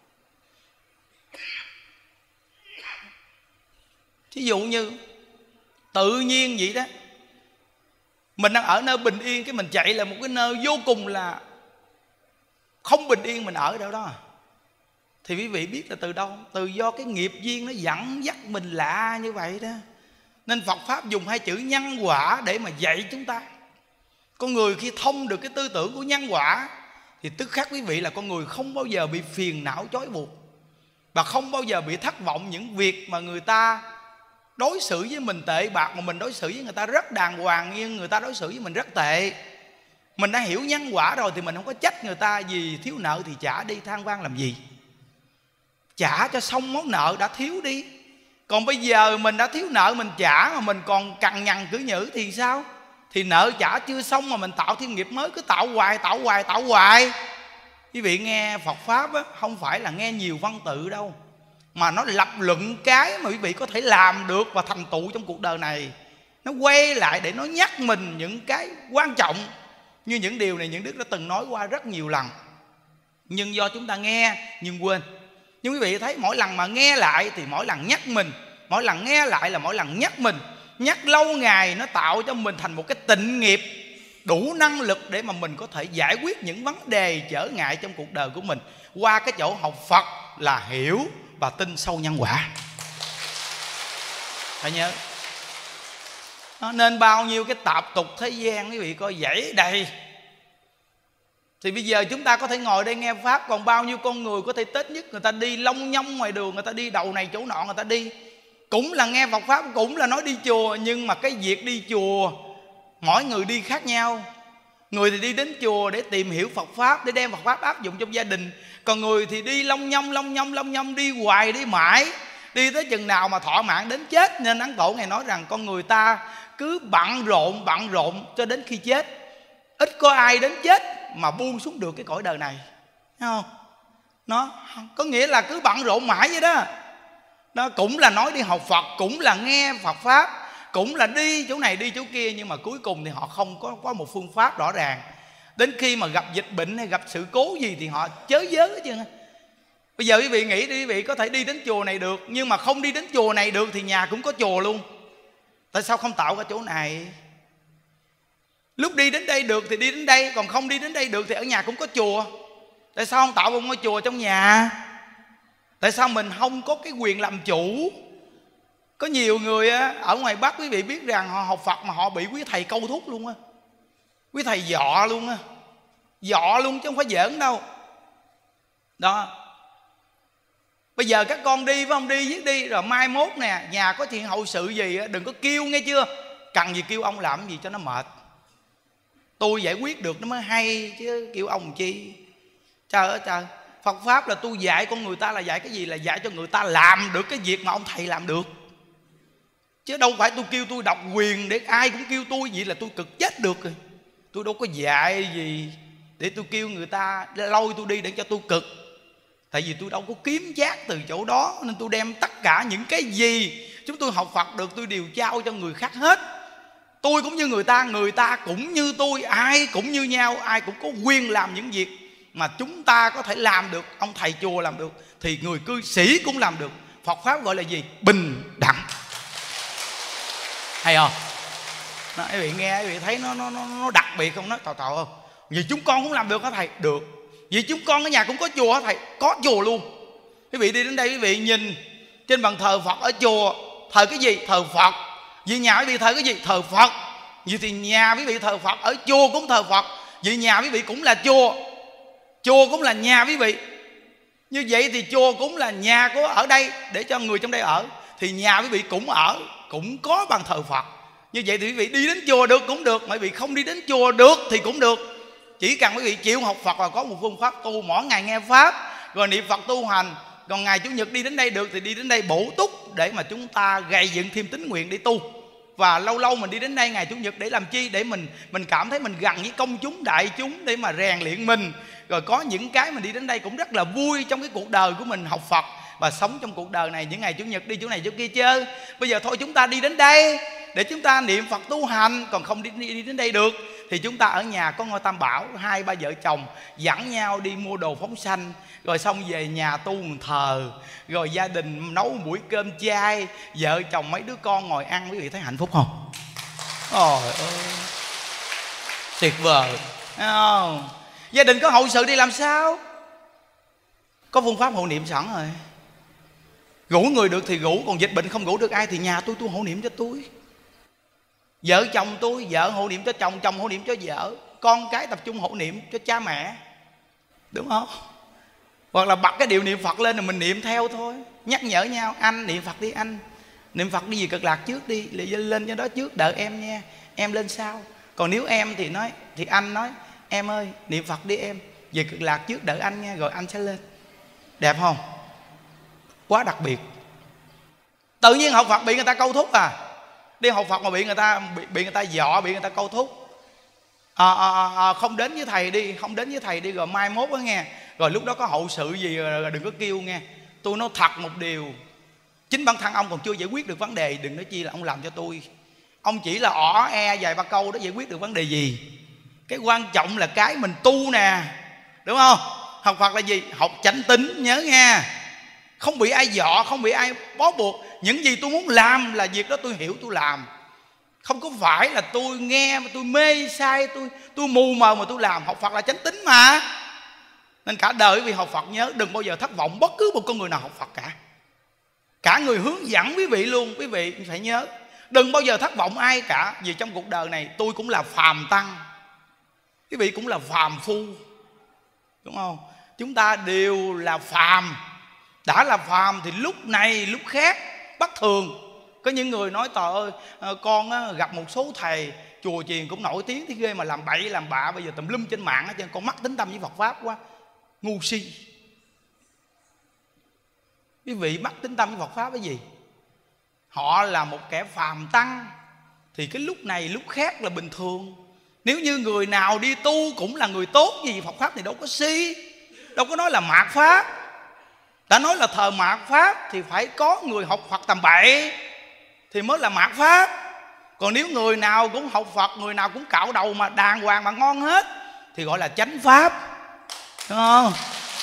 Thí dụ như tự nhiên vậy đó, mình đang ở nơi bình yên, cái mình chạy lại một cái nơi vô cùng là không bình yên, mình ở đâu đó, thì quý vị biết là từ đâu? Từ do cái nghiệp duyên nó dẫn dắt mình lạ như vậy đó. Nên Phật Pháp dùng hai chữ nhân quả để mà dạy chúng ta. Con người khi thông được cái tư tưởng của nhân quả thì tức khắc quý vị là con người không bao giờ bị phiền não trói buộc, và không bao giờ bị thất vọng những việc mà người ta đối xử với mình tệ bạc, mà mình đối xử với người ta rất đàng hoàng, nhưng người ta đối xử với mình rất tệ. Mình đã hiểu nhân quả rồi thì mình không có trách người ta, vì thiếu nợ thì trả đi, than vang làm gì. Trả cho xong món nợ đã thiếu đi. Còn bây giờ mình đã thiếu nợ mình trả mà mình còn cằn nhằn cứ nhữ thì sao? Thì nợ trả chưa xong mà mình tạo thêm nghiệp mới, cứ tạo hoài. Quý vị nghe Phật Pháp á, không phải là nghe nhiều văn tự đâu, mà nó lập luận cái mà quý vị có thể làm được và thành tựu trong cuộc đời này. Nó quay lại để nó nhắc mình những cái quan trọng. Như những điều này những Đức đã từng nói qua rất nhiều lần, nhưng do chúng ta nghe nhưng quên. Nhưng quý vị thấy mỗi lần mà nghe lại thì mỗi lần nhắc mình, mỗi lần nghe lại là mỗi lần nhắc mình. Nhắc lâu ngày nó tạo cho mình thành một cái tịnh nghiệp đủ năng lực để mà mình có thể giải quyết những vấn đề trở ngại trong cuộc đời của mình qua cái chỗ học Phật là hiểu và tin sâu nhân quả. Phải nhớ. Nên bao nhiêu cái tạp tục thế gian quý vị coi dãy đầy. Thì bây giờ chúng ta có thể ngồi đây nghe Pháp, còn bao nhiêu con người có thể Tết nhất người ta đi long nhong ngoài đường, người ta đi đầu này chỗ nọ người ta đi, cũng là nghe Phật Pháp, cũng là nói đi chùa. Nhưng mà cái việc đi chùa mỗi người đi khác nhau. Người thì đi đến chùa để tìm hiểu Phật Pháp, để đem Phật Pháp áp dụng trong gia đình. Còn người thì đi long nhong, đi hoài đi mãi, đi tới chừng nào mà thọ mạng đến chết. Nên Ấn Tổ Ngài nói rằng con người ta cứ bận rộn cho đến khi chết. Ít có ai đến chết mà buông xuống được cái cõi đời này, thấy không? Nó có nghĩa là cứ bận rộn mãi vậy đó. Nó cũng là nói đi học Phật, cũng là nghe Phật Pháp, cũng là đi chỗ này đi chỗ kia, nhưng mà cuối cùng thì họ không có một phương pháp rõ ràng. Đến khi mà gặp dịch bệnh hay gặp sự cố gì thì họ chớ vớ hết trơn. Bây giờ quý vị nghĩ đi, quý vị có thể đi đến chùa này được, nhưng mà không đi đến chùa này được thì nhà cũng có chùa luôn. Tại sao không tạo ra chỗ này? Lúc đi đến đây được thì đi đến đây, còn không đi đến đây được thì ở nhà cũng có chùa. Tại sao không tạo một ngôi chùa trong nhà? Tại sao mình không có cái quyền làm chủ? Có nhiều người ở ngoài Bắc quý vị biết rằng họ học Phật mà họ bị quý thầy câu thúc luôn á. Quý thầy dọ luôn á, dọ luôn chứ không phải giỡn đâu. Đó. Bây giờ các con đi phải không, đi viết đi, rồi mai mốt nè, nhà có chuyện hậu sự gì đừng có kêu nghe chưa. Cần gì kêu ông làm gì cho nó mệt. Tôi giải quyết được nó mới hay chứ kêu ông chi. Trời ơi trời, Phật Pháp là tôi dạy con người ta là dạy cái gì? Là dạy cho người ta làm được cái việc mà ông thầy làm được. Chứ đâu phải tôi kêu tôi độc quyền để ai cũng kêu tôi, vậy là tôi cực chết được rồi. Tôi đâu có dạy gì để tôi kêu người ta lôi tôi đi để cho tôi cực. Tại vì tôi đâu có kiếm chác từ chỗ đó, nên tôi đem tất cả những cái gì chúng tôi học Phật được tôi đều trao cho người khác hết. Tôi cũng như người ta cũng như tôi, ai cũng như nhau, ai cũng có quyền làm những việc mà chúng ta có thể làm được, ông thầy chùa làm được, thì người cư sĩ cũng làm được. Phật Pháp gọi là gì? Bình đẳng. Hay không? Đó, quý vị nghe, quý vị thấy nó đặc biệt không? Nó trời ơi, vì chúng con cũng làm được hả thầy? Được. Vì chúng con ở nhà cũng có chùa hả thầy? Có chùa luôn. Quý vị đi đến đây quý vị nhìn trên bàn thờ Phật ở chùa, thờ cái gì? Thờ Phật. Vì nhà quý vị thờ cái gì? Thờ Phật. Vì thì nhà quý vị thờ Phật, ở chùa cũng thờ Phật. Vì nhà quý vị cũng là chùa, chùa cũng là nhà quý vị. Như vậy thì chùa cũng là nhà của ở đây để cho người trong đây ở, thì nhà quý vị cũng ở, cũng có bàn thờ Phật. Như vậy thì quý vị đi đến chùa được cũng được, mà quý vị không đi đến chùa được thì cũng được. Chỉ cần quý vị chịu học Phật là có một phương pháp tu, mỗi ngày nghe Pháp rồi niệm Phật tu hành. Còn ngày Chủ nhật đi đến đây được thì đi đến đây bổ túc để mà chúng ta gây dựng thêm tín nguyện để tu. Và lâu lâu mình đi đến đây ngày Chủ nhật để làm chi? Để mình cảm thấy mình gần với công chúng đại chúng để mà rèn luyện mình. Rồi có những cái mình đi đến đây cũng rất là vui trong cái cuộc đời của mình học Phật và sống trong cuộc đời này. Những ngày Chủ nhật đi chỗ này chỗ kia chơi. Bây giờ thôi chúng ta đi đến đây để chúng ta niệm Phật tu hành. Còn không đi đến đây được thì chúng ta ở nhà có ngôi Tam Bảo, hai ba vợ chồng dẫn nhau đi mua đồ phóng sanh, rồi xong về nhà tu một thờ, rồi gia đình nấu buổi cơm chay, vợ chồng mấy đứa con ngồi ăn. Quý vị thấy hạnh phúc không? Trời ơi, tuyệt vời. Không? Gia đình có hậu sự đi làm sao? Có phương pháp hộ niệm sẵn rồi. Rủ người được thì rủ, còn dịch bệnh không rủ được ai thì nhà tôi hộ niệm cho tôi. Vợ chồng tôi, vợ hộ niệm cho chồng, chồng hộ niệm cho vợ, con cái tập trung hộ niệm cho cha mẹ. Đúng không? Hoặc là bật cái điều niệm Phật lên rồi mình niệm theo thôi. Nhắc nhở nhau, anh niệm Phật đi anh. Niệm Phật đi gì Cực Lạc trước đi, lên cho đó trước, đợi em nha, em lên sau. Còn nếu em thì anh nói, em ơi niệm Phật đi em, về Cực Lạc trước đợi anh nha, rồi anh sẽ lên. Đẹp không? Quá đặc biệt. Tự nhiên học Phật bị người ta câu thúc à. Đi học Phật mà bị người ta dọ, bị người ta câu thúc. Không đến với thầy đi, không đến với thầy đi, rồi mai mốt đó nghe, rồi lúc đó có hậu sự gì rồi đừng có kêu nghe. Tôi nói thật một điều, chính bản thân ông còn chưa giải quyết được vấn đề, đừng nói chi là ông làm cho tôi. Ông chỉ là vài ba câu đó giải quyết được vấn đề gì. Cái quan trọng là cái mình tu nè, đúng không? Học Phật là gì? Học chánh tín, nhớ nha. Không bị ai dọ, không bị ai bó buộc. Những gì tôi muốn làm là việc đó tôi hiểu tôi làm. Không có phải là tôi nghe tôi mê sai, tôi mù mờ mà tôi làm. Học Phật là chánh tín mà. Nên cả đời quý vị học Phật nhớ đừng bao giờ thất vọng bất cứ một con người nào học Phật cả. Cả người hướng dẫn quý vị luôn, quý vị phải nhớ đừng bao giờ thất vọng ai cả. Vì trong cuộc đời này tôi cũng là phàm tăng, quý vị cũng là phàm phu, đúng không? Chúng ta đều là phàm. Đã là phàm thì lúc này lúc khác bất thường. Có những người nói trời ơi, con gặp một số thầy chùa chiền cũng nổi tiếng thế ghê mà làm bậy làm bạ, bây giờ tùm lum trên mạng hết trơn, con mắc tính tâm với Phật Pháp quá. Ngu si. Quý vị mắc tính tâm với Phật Pháp cái gì? Họ là một kẻ phàm tăng thì cái lúc này lúc khác là bình thường. Nếu như người nào đi tu cũng là người tốt, gì Phật Pháp thì đâu có si, đâu có nói là mạt Pháp. Đã nói là thờ mạt Pháp thì phải có người học Phật tầm bậy thì mới là mạt Pháp. Còn nếu người nào cũng học Phật, người nào cũng cạo đầu mà đàng hoàng mà ngon hết thì gọi là chánh Pháp, đúng không?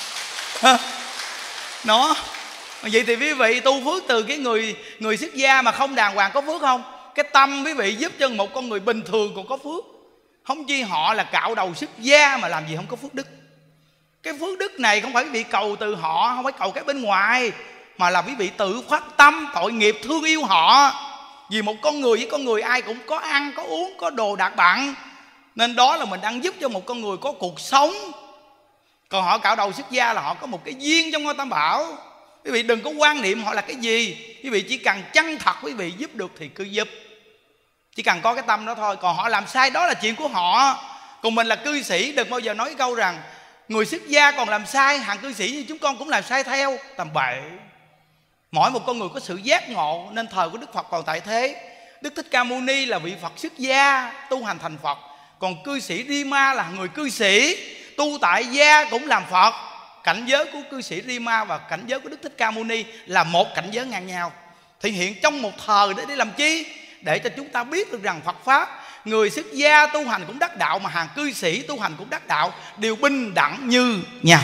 Nó vậy thì quý vị tu phước từ cái người xuất gia mà không đàng hoàng có phước không? Cái tâm quý vị giúp cho một con người bình thường còn có phước. Không chi họ là cạo đầu xuất gia mà làm gì không có phước đức. Cái phước đức này không phải quý vị cầu từ họ, không phải cầu cái bên ngoài, mà là quý vị tự phát tâm tội nghiệp thương yêu họ. Vì một con người với con người ai cũng có ăn, có uống, có đồ đạc bặn, Nên đó là mình đang giúp cho một con người có cuộc sống. Còn họ cạo đầu xuất gia là họ có một cái duyên trong ngôi Tam Bảo. Quý vị đừng có quan niệm họ là cái gì. Quý vị chỉ cần chân thật quý vị giúp được thì cứ giúp, chỉ cần có cái tâm đó thôi. Còn họ làm sai đó là chuyện của họ. Còn mình là cư sĩ, đừng bao giờ nói câu rằng người xuất gia còn làm sai, hàng cư sĩ như chúng con cũng làm sai theo. Tầm bậy. Mỗi một con người có sự giác ngộ. Nên thời của Đức Phật còn tại thế, Đức Thích Ca Mâu Ni là vị Phật xuất gia tu hành thành Phật. Còn cư sĩ Rima là người cư sĩ tu tại gia cũng làm Phật. Cảnh giới của cư sĩ Rima và cảnh giới của Đức Thích Ca Mâu Ni là một cảnh giới ngang nhau, thể hiện trong một thời để làm chi? Để cho chúng ta biết được rằng Phật Pháp, người xuất gia tu hành cũng đắc đạo, mà hàng cư sĩ tu hành cũng đắc đạo, đều bình đẳng như nhau.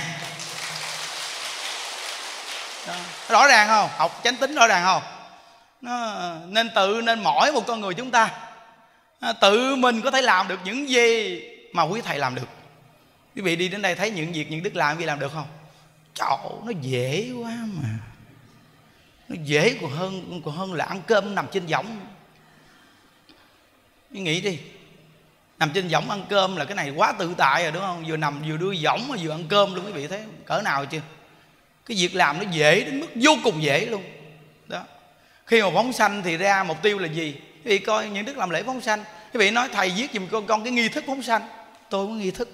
Rõ ràng không? Học chánh tín rõ ràng không? Nên mỗi một con người chúng ta tự mình có thể làm được những gì mà quý thầy làm được. Quý vị đi đến đây thấy những việc những đức làm, quý vị làm được không? Trời, nó dễ quá mà. Nó dễ còn hơn là ăn cơm nằm trên võng. Quý nghĩ đi, nằm trên võng ăn cơm là cái này quá tự tại rồi đúng không? Vừa nằm vừa đưa võng mà vừa ăn cơm luôn. Quý vị thấy cỡ nào chưa? Cái việc làm nó dễ đến mức vô cùng dễ luôn đó. Khi mà phóng sanh thì ra mục tiêu là gì? Quý vị coi những đức làm lễ phóng sanh, quý vị nói thầy viết giùm con cái nghi thức phóng sanh. Tôi có nghi thức.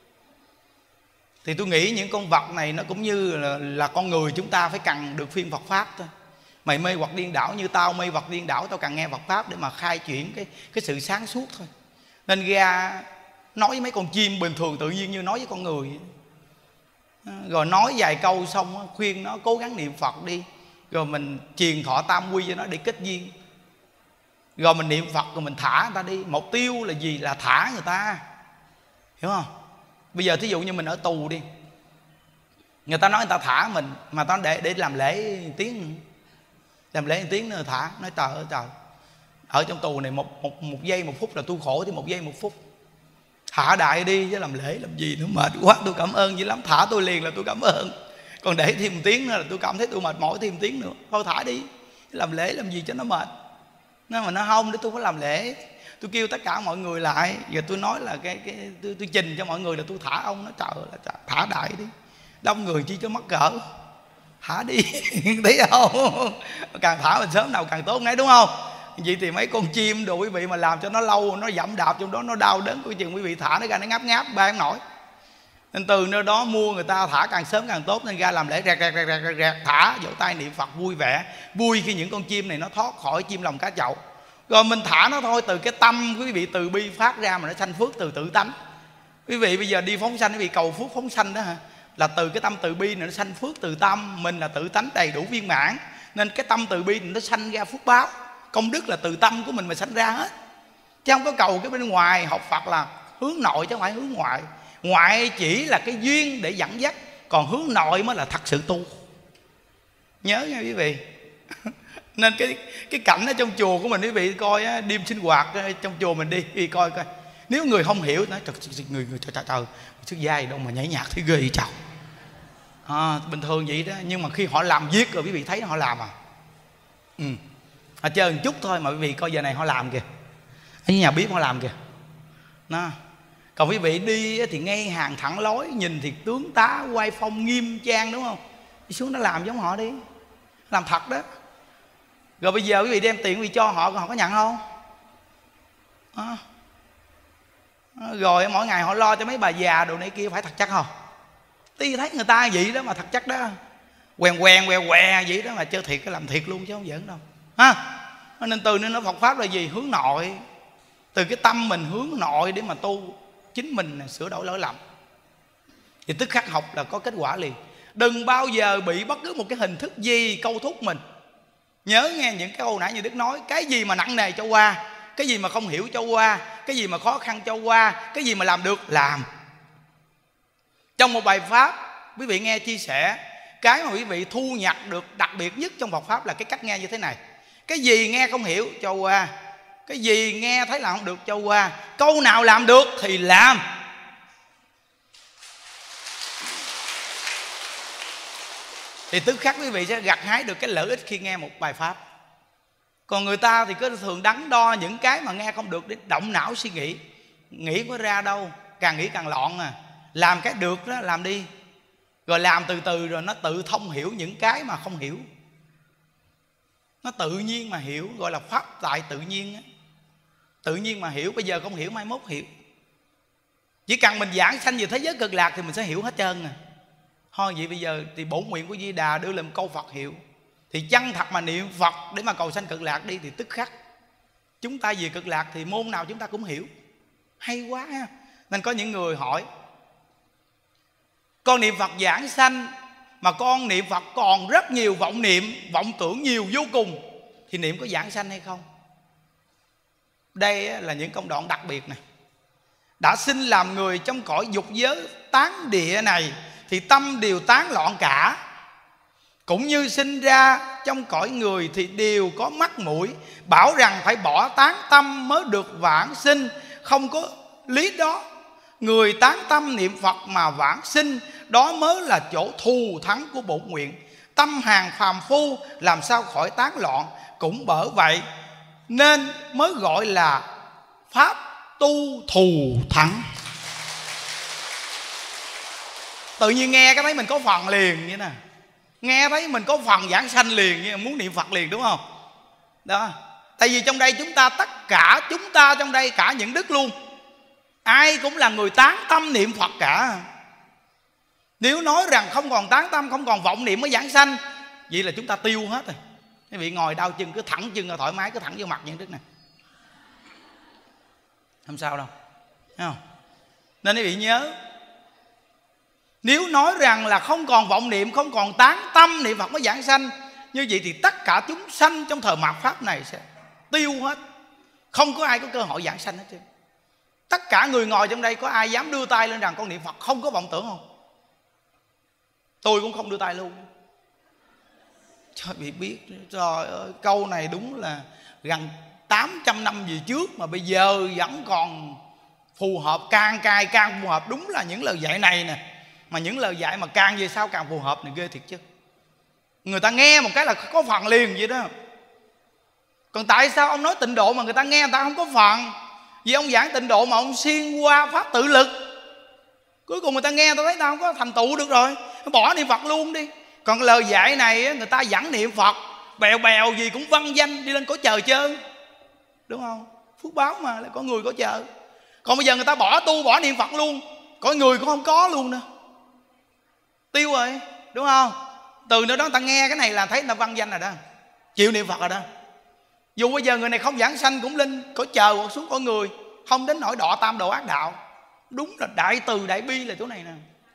Thì tôi nghĩ những con vật này nó cũng như là con người chúng ta phải cần được phim Phật Pháp thôi. Mày mê hoặc điên đảo như tao mê hoặc điên đảo, tao cần nghe Phật Pháp để mà khai chuyển cái sự sáng suốt thôi. Nên ra nói với mấy con chim bình thường tự nhiên như nói với con người. Rồi nói vài câu xong khuyên nó cố gắng niệm Phật đi, rồi mình truyền thọ tam quy cho nó để kết duyên. Rồi mình niệm Phật rồi mình thả người ta đi. Mục tiêu là gì? Là thả người ta, hiểu không? Bây giờ thí dụ như mình ở tù đi, người ta nói người ta thả mình, mà tao để làm lễ tiếng, làm lễ tiếng nữa thả. Nói trời ơi trời, ở trong tù này một giây một phút là tôi khổ thì một giây một phút. Thả đại đi chứ làm lễ làm gì nữa, mệt quá. Tôi cảm ơn dữ lắm, thả tôi liền là tôi cảm ơn. Còn để thêm một tiếng nữa là tôi cảm thấy tôi mệt mỏi thêm một tiếng nữa. Thôi thả đi, làm lễ làm gì cho nó mệt. Nó mà nó không, để tôi phải làm lễ. Tôi kêu tất cả mọi người lại, giờ tôi nói là tôi trình cho mọi người là tôi thả ông. Nó trời ơi, thả đại đi, đông người chi cho mắc cỡ, thả đi. Thấy không? Càng thả mình sớm nào càng tốt ngay, đúng không? Vậy thì mấy con chim đồ quý vị mà làm cho nó lâu, nó dẫm đạp trong đó nó đau đớn, coi chừng quý vị thả nó ra nó ngáp ngáp ba không nổi. Nên từ nơi đó mua người ta thả càng sớm càng tốt. Nên ra làm lễ rẹt rẹt rẹt rẹt rẹt, thả vỗ tay niệm Phật vui vẻ, vui khi những con chim này nó thoát khỏi chim lồng cá chậu. Rồi mình thả nó thôi, từ cái tâm quý vị từ bi phát ra mà nó sanh phước từ tự tánh. Quý vị bây giờ đi phóng sanh, quý vị cầu phước phóng sanh đó hả? Là từ cái tâm từ bi này nó sanh phước từ tâm. Mình là tự tánh đầy đủ viên mãn, nên cái tâm từ bi này nó sanh ra phước báo. Công đức là từ tâm của mình mà sanh ra hết, chứ không có cầu cái bên ngoài. Học Phật là hướng nội chứ không phải hướng ngoại. Ngoại chỉ là cái duyên để dẫn dắt, còn hướng nội mới là thật sự tu. Nhớ nha quý vị. Nên cái cảnh ở trong chùa của mình, quý vị coi á, đêm sinh hoạt trong chùa mình đi, quý vị coi coi. Nếu người không hiểu nói người trời xuất gia gì đâu mà nhảy nhạc thấy ghê vậy trời. Bình thường vậy đó, nhưng mà khi họ làm việc rồi quý vị thấy họ làm à. Họ chơi một chút thôi mà quý vị coi giờ này họ làm kìa. Ở nhà bếp họ làm kìa. Nó. Còn quý vị đi thì ngay hàng thẳng lối, nhìn thì tướng tá quay phong nghiêm trang, đúng không? Đi xuống đó làm giống họ đi, làm thật đó. Rồi bây giờ quý vị đem tiền quý vị cho họ, họ có nhận không? Rồi mỗi ngày họ lo cho mấy bà già đồ này kia, phải thật chắc không? Tí thấy người ta vậy đó mà thật chắc đó. Què vậy đó mà chơi thiệt, cái làm thiệt luôn chứ không giỡn đâu. Nên từ nên nó Phật Pháp là gì? Hướng nội. Từ cái tâm mình hướng nội để mà tu chính mình sửa đổi lỗi lầm, thì tức khắc học là có kết quả liền. Đừng bao giờ bị bất cứ một cái hình thức gì câu thúc mình. Nhớ nghe những cái câu nãy như Đức nói. Cái gì mà nặng nề cho qua, cái gì mà không hiểu cho qua, cái gì mà khó khăn cho qua, cái gì mà làm được làm. Trong một bài Pháp quý vị nghe chia sẻ, cái mà quý vị thu nhặt được đặc biệt nhất trong Phật Pháp là cái cách nghe như thế này. Cái gì nghe không hiểu cho qua, cái gì nghe thấy làm không được cho qua, câu nào làm được thì làm. Thì tức khắc quý vị sẽ gặt hái được cái lợi ích khi nghe một bài Pháp. Còn người ta thì cứ thường đắn đo những cái mà nghe không được để động não suy nghĩ. nghĩ có ra đâu, càng nghĩ càng loạn à. Làm cái được đó làm đi, rồi làm từ từ rồi nó tự thông hiểu những cái mà không hiểu. Nó tự nhiên mà hiểu, gọi là pháp tại tự nhiên á. Tự nhiên mà hiểu, bây giờ không hiểu mai mốt hiểu. Chỉ cần mình giảng sanh về thế giới cực lạc thì mình sẽ hiểu hết trơn à. Thôi vậy bây giờ thì bổn nguyện của Di Đà đưa lên một câu Phật hiệu. Thì chân thật mà niệm Phật để mà cầu sanh cực lạc đi, thì tức khắc chúng ta về cực lạc thì môn nào chúng ta cũng hiểu. Hay quá ha. Nên có những người hỏi: con niệm Phật giảng sanh mà con niệm Phật còn rất nhiều vọng niệm, vọng tưởng nhiều vô cùng, thì niệm có giảng sanh hay không? Đây là những công đoạn đặc biệt này. Đã sinh làm người trong cõi dục giới tán địa này thì tâm đều tán loạn cả. Cũng như sinh ra trong cõi người thì đều có mắt mũi, bảo rằng phải bỏ tán tâm mới được vãng sinh. Không có lý đó. Người tán tâm niệm Phật mà vãng sinh, đó mới là chỗ thù thắng của bổn nguyện. Tâm hàng phàm phu làm sao khỏi tán loạn. Cũng bởi vậy nên mới gọi là pháp tu thù thắng. Tự nhiên nghe cái thấy mình có phần liền vậy nè. Nghe thấy mình có phần giảng sanh liền, như muốn niệm Phật liền, đúng không? Đó. Tại vì trong đây chúng ta, tất cả chúng ta trong đây, cả những đức luôn, ai cũng là người tán tâm niệm Phật cả. Nếu nói rằng không còn tán tâm, không còn vọng niệm mới giảng sanh, vậy là chúng ta tiêu hết rồi. Quý vị ngồi đau chân cứ thẳng chân thoải mái, cứ thẳng vô mặt những đức này, không sao đâu. Thấy không? Nên quý vị nhớ, nếu nói rằng là không còn vọng niệm, không còn tán tâm niệm Phật mới giảng sanh, như vậy thì tất cả chúng sanh trong thời mạt pháp này sẽ tiêu hết. Không có ai có cơ hội giảng sanh hết trơn. Tất cả người ngồi trong đây có ai dám đưa tay lên rằng con niệm Phật không có vọng tưởng không? Tôi cũng không đưa tay luôn. Trời, bị biết. Trời ơi, câu này đúng là gần 800 năm về trước mà bây giờ vẫn còn phù hợp, càng cài càng phù hợp. Đúng là những lời dạy này nè, mà những lời dạy mà càng về sau càng phù hợp này, ghê thiệt chứ. Người ta nghe một cái là có phần liền vậy đó. Còn tại sao ông nói tịnh độ mà người ta nghe người ta không có phần? Vì ông giảng tịnh độ mà ông xuyên qua pháp tự lực, cuối cùng người ta nghe người ta thấy ta không có thành tựu được rồi, bỏ niệm Phật luôn đi. Còn lời dạy này người ta vẫn niệm Phật, bèo bèo gì cũng văn danh đi lên cõi trời chơi, đúng không? Phước báo mà, lại có người có trời. Còn bây giờ người ta bỏ tu, bỏ niệm Phật luôn, cõi người cũng không có luôn nữa, tiêu rồi, đúng không? Từ nơi đó người ta nghe cái này là thấy người ta văn danh rồi đó, chịu niệm Phật rồi đó. Dù bây giờ người này không giảng sanh cũng lên cõi trời hoặc xuống cõi người, không đến nỗi đọa tam đồ ác đạo. Đúng là đại từ đại bi là chỗ này nè.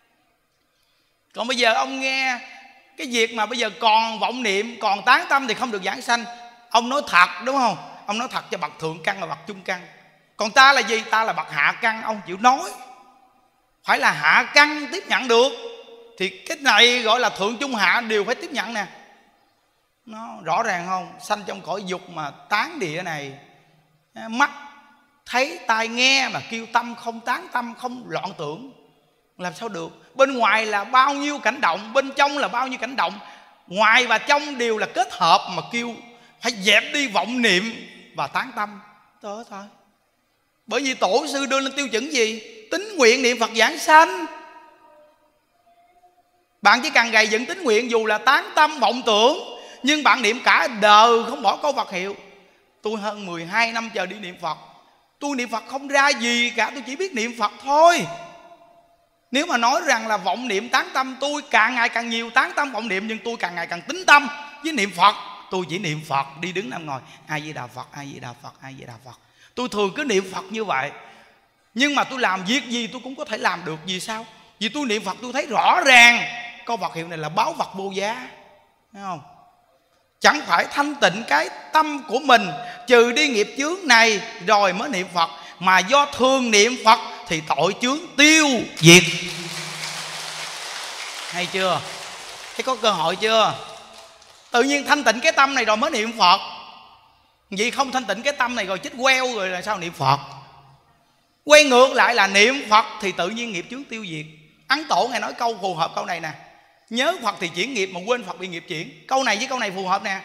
Còn bây giờ ông nghe cái việc mà bây giờ còn vọng niệm, còn tán tâm thì không được giảng sanh. Ông nói thật, đúng không? Ông nói thật cho bậc thượng căn và bậc trung căn. Còn ta là gì? Ta là bậc hạ căn, ông chịu nói. Phải là hạ căn tiếp nhận được, thì cái này gọi là thượng trung hạ đều phải tiếp nhận nè. Nó rõ ràng không? Sanh trong cõi dục mà tán địa này, mắt thấy tai nghe mà kêu tâm không tán tâm, không loạn tưởng, làm sao được? Bên ngoài là bao nhiêu cảnh động, bên trong là bao nhiêu cảnh động, ngoài và trong đều là kết hợp, mà kêu phải dẹp đi vọng niệm và tán tâm. Thôi. Bởi vì tổ sư đưa lên tiêu chuẩn gì? Tín nguyện niệm Phật giảng sanh. Bạn chỉ cần gầy dựng tín nguyện, dù là tán tâm vọng tưởng, nhưng bạn niệm cả đời không bỏ câu Phật hiệu. Tôi hơn 12 năm chờ đi niệm Phật, tôi niệm Phật không ra gì cả, tôi chỉ biết niệm Phật thôi. Nếu mà nói rằng là vọng niệm tán tâm, tôi càng ngày càng nhiều tán tâm vọng niệm, nhưng tôi càng ngày càng tín tâm với niệm Phật. Tôi chỉ niệm Phật, đi đứng nằm ngồi, A Di Đà Phật, A Di Đà Phật, A Di Đà Phật. Tôi thường cứ niệm Phật như vậy. Nhưng mà tôi làm việc gì tôi cũng có thể làm được. Vì sao? Vì tôi niệm Phật tôi thấy rõ ràng câu Phật hiệu này là báu vật vô giá, thấy không? Chẳng phải thanh tịnh cái tâm của mình, trừ đi nghiệp chướng này rồi mới niệm Phật, mà do thường niệm Phật thì tội chướng tiêu diệt. Hay chưa? Thấy có cơ hội chưa? Tự nhiên thanh tịnh cái tâm này rồi mới niệm Phật. Vì không thanh tịnh cái tâm này rồi chết queo rồi là sao niệm Phật? Quay ngược lại là niệm Phật thì tự nhiên nghiệp chướng tiêu diệt. Ấn Tổ Ngài nói câu phù hợp câu này nè: nhớ Phật thì chuyển nghiệp, mà quên Phật bị nghiệp chuyển. Câu này với câu này phù hợp nè.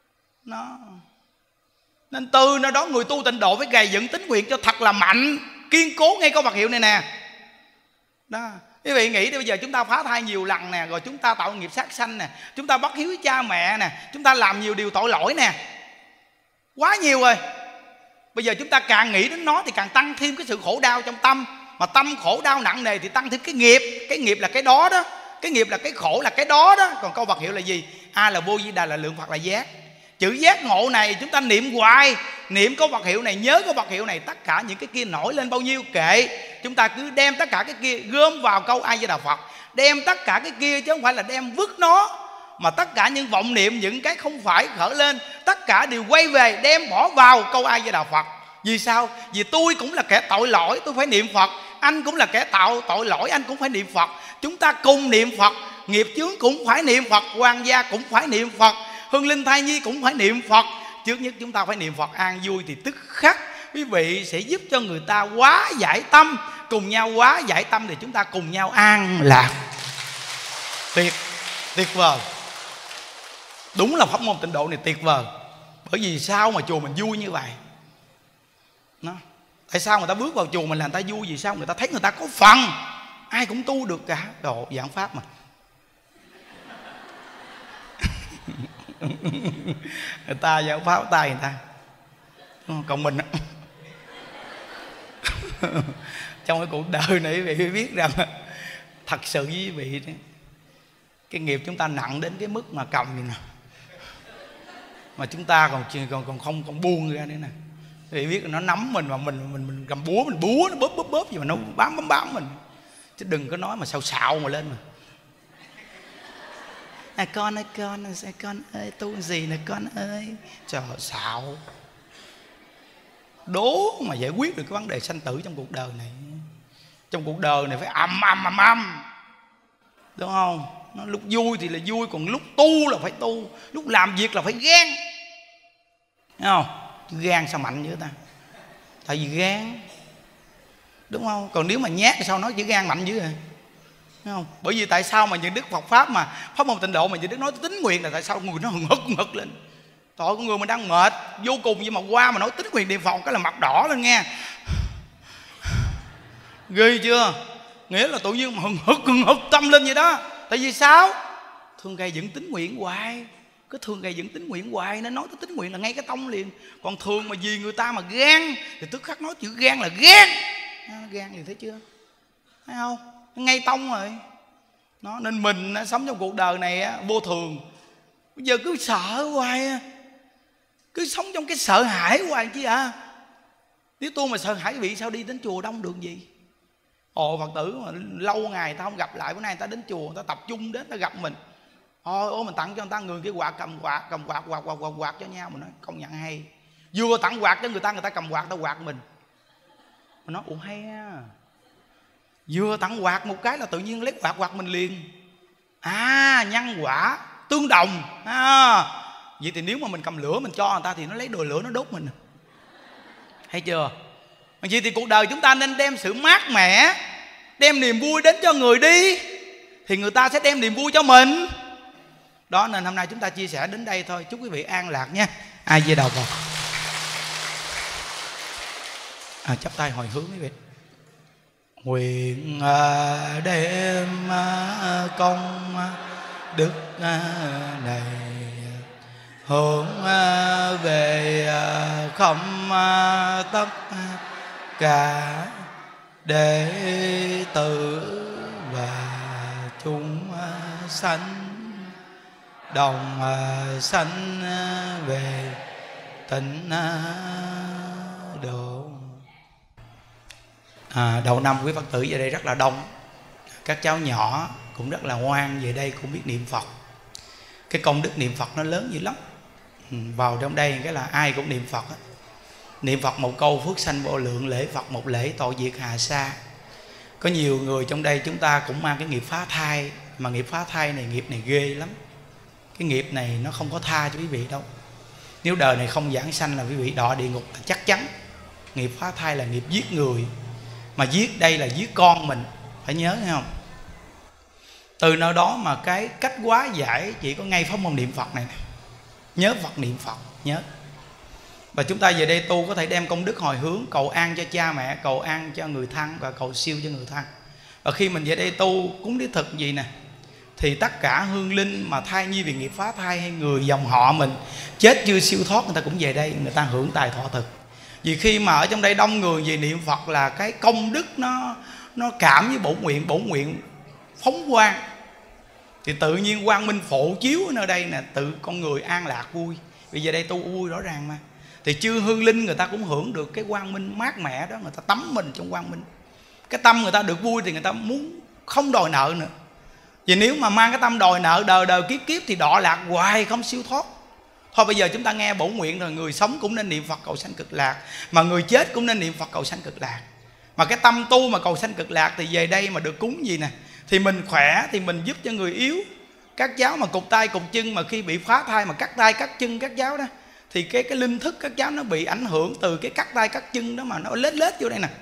Nó nên từ nơi đó người tu tịnh độ phải gầy dựng tín nguyện cho thật là mạnh, kiên cố ngay câu Phật hiệu này nè. Đó, quý vị nghĩ đi, bây giờ chúng ta phá thai nhiều lần nè, rồi chúng ta tạo nghiệp sát sanh nè, chúng ta bất hiếu với cha mẹ nè, chúng ta làm nhiều điều tội lỗi nè, quá nhiều rồi. Bây giờ chúng ta càng nghĩ đến nó thì càng tăng thêm cái sự khổ đau trong tâm. Mà tâm khổ đau nặng nề thì tăng thêm cái nghiệp. Cái nghiệp là cái đó đó, cái nghiệp là cái khổ là cái đó đó. Còn câu Phật hiệu là gì? A là vô, Di Đà là lượng, Phật là giác. Chữ giác ngộ này chúng ta niệm hoài, niệm câu Phật hiệu này, nhớ câu Phật hiệu này, tất cả những cái kia nổi lên bao nhiêu kệ. Chúng ta cứ đem tất cả cái kia gom vào câu A Di Đà Phật. Đem tất cả cái kia chứ không phải là đem vứt nó. Mà tất cả những vọng niệm, những cái không phải khởi lên, tất cả đều quay về đem bỏ vào câu A Di Đà Phật. Vì sao? Vì tôi cũng là kẻ tội lỗi, tôi phải niệm Phật. Anh cũng là kẻ tạo tội lỗi, anh cũng phải niệm Phật. Chúng ta cùng niệm Phật. Nghiệp chướng cũng phải niệm Phật, hoàng gia cũng phải niệm Phật, hương linh thai nhi cũng phải niệm Phật. Trước nhất chúng ta phải niệm Phật an vui, thì tức khắc quý vị sẽ giúp cho người ta hóa giải tâm. Cùng nhau hóa giải tâm thì chúng ta cùng nhau an lạc. Tuyệt vời. Đúng là pháp môn tịnh độ này tuyệt vời. Bởi vì sao mà chùa mình vui như vậy? Nó, tại sao người ta bước vào chùa mình là người ta vui? Vì sao? Người ta thấy người ta có phần, ai cũng tu được cả. Đồ giảng pháp mà. Người ta giảng pháp tay người ta, còn mình trong cái cuộc đời này quý vị biết rằng thật sự với quý vị, cái nghiệp chúng ta nặng đến cái mức mà cầm gì nè, mà chúng ta còn không buông ra nữa nè. Quý vị biết nó nắm mình mà mình cầm búa, mình búa nó bóp gì mà nó bám mình. Chứ đừng có nói mà xạo mà lên mà. Con ơi tu gì nè con ơi. Trời ơi, xạo. Đố mà giải quyết được cái vấn đề sanh tử trong cuộc đời này. Trong cuộc đời này phải âm. Đúng không? Nó lúc vui thì là vui, còn lúc tu là phải tu, lúc làm việc là phải gan. Thấy không? Gan sao mạnh dữ ta? Tại vì gan, đúng không? Còn nếu mà nhát thì sao nói chữ gan mạnh dữ vậy? Thấy không? Bởi vì tại sao mà những đức Phật pháp mà pháp môn tịnh độ mà những đức nói tín nguyện là tại sao người nó hừng hực lên? Tội con người mình đang mệt vô cùng, nhưng mà qua mà nói tín nguyện niệm Phật cái là mặt đỏ lên nghe. Ghê chưa? Nghĩa là tự nhiên mà hừng hực tâm lên vậy đó. Tại vì sao? Thường gây dựng tín nguyện hoài. Cứ thường gây dựng tín nguyện hoài nên nói tới tín nguyện là ngay cái tông liền. Còn thường mà vì người ta mà gan thì tức khắc nói chữ gan là gan. Gan thì thấy chưa? Thấy không? Ngay tông rồi. Nó nên mình sống trong cuộc đời này vô thường. Bây giờ cứ sợ hoài, cứ sống trong cái sợ hãi hoài chứ à. Nếu tôi mà sợ hãi quý vị sao đi đến chùa đông được gì? Ồ, Phật tử mà lâu ngày ta không gặp lại, bữa nay người ta đến chùa, người ta tập trung đến, ta gặp mình. Ôi mình tặng cho người ta người cái quạt, cầm quạt cho nhau. Mình nói công nhận hay. Vừa tặng quạt cho người ta cầm quạt, ta quạt mình. Mình nói ủa hay ha. Vừa tặng quạt một cái là tự nhiên lấy quạt mình liền. Nhân quả tương đồng. Vậy thì nếu mà mình cầm lửa mình cho người ta thì nó lấy đồ lửa nó đốt mình. Thấy chưa? Vậy thì cuộc đời chúng ta nên đem sự mát mẻ, đem niềm vui đến cho người đi, thì người ta sẽ đem niềm vui cho mình. Đó nên hôm nay chúng ta chia sẻ đến đây thôi. Chúc quý vị an lạc nha. A Di Đà Phật. Chắp tay hồi hướng quý vị. Nguyện đem công đức này hướng về không tất cả đệ tử và chúng sanh đồng sanh về tịnh độ. Đầu năm quý Phật tử về đây rất là đông. Các cháu nhỏ cũng rất là ngoan, về đây cũng biết niệm Phật. Cái công đức niệm Phật nó lớn dữ lắm. Vào trong đây cái là ai cũng niệm Phật á. Niệm Phật một câu phước sanh vô lượng, lễ Phật một lễ tội diệt hà sa. Có nhiều người trong đây chúng ta cũng mang cái nghiệp phá thai. Mà nghiệp phá thai này, nghiệp này ghê lắm. Cái nghiệp này nó không có tha cho quý vị đâu. Nếu đời này không giảng sanh là quý vị đọa địa ngục là chắc chắn. Nghiệp phá thai là nghiệp giết người. Mà giết đây là giết con mình. Phải nhớ nghe không? Từ nơi đó mà cái cách hóa giải chỉ có ngay pháp môn niệm Phật này nè. Nhớ Phật niệm Phật, nhớ. Và chúng ta về đây tu có thể đem công đức hồi hướng, cầu an cho cha mẹ, cầu an cho người thân và cầu siêu cho người thân. Và khi mình về đây tu cúng đích thực gì nè, thì tất cả hương linh mà thai nhi vì nghiệp phá thai hay người dòng họ mình chết chưa siêu thoát, người ta cũng về đây, người ta hưởng tài thọ thực. Vì khi mà ở trong đây đông người về niệm Phật là cái công đức nó cảm với bổn nguyện phóng quang, thì tự nhiên quang minh phổ chiếu ở nơi đây nè, tự con người an lạc vui. Vì giờ đây tu vui rõ ràng mà, thì chư hương linh người ta cũng hưởng được cái quang minh mát mẻ đó, người ta tắm mình trong quang minh. Cái tâm người ta được vui thì người ta muốn không đòi nợ nữa. Vì nếu mà mang cái tâm đòi nợ đời đời kiếp kiếp thì đọa lạc hoài không siêu thoát. Thôi bây giờ chúng ta nghe bổn nguyện rồi, người sống cũng nên niệm Phật cầu sanh cực lạc, mà người chết cũng nên niệm Phật cầu sanh cực lạc. Mà cái tâm tu mà cầu sanh cực lạc thì về đây mà được cúng gì nè, thì mình khỏe thì mình giúp cho người yếu. Các cháu mà cụt tay cụt chân, mà khi bị phá thai mà cắt tay cắt chân các cháu đó, thì cái linh thức các cháu nó bị ảnh hưởng từ cái cắt tay cắt chân đó, mà nó lết vô đây nè,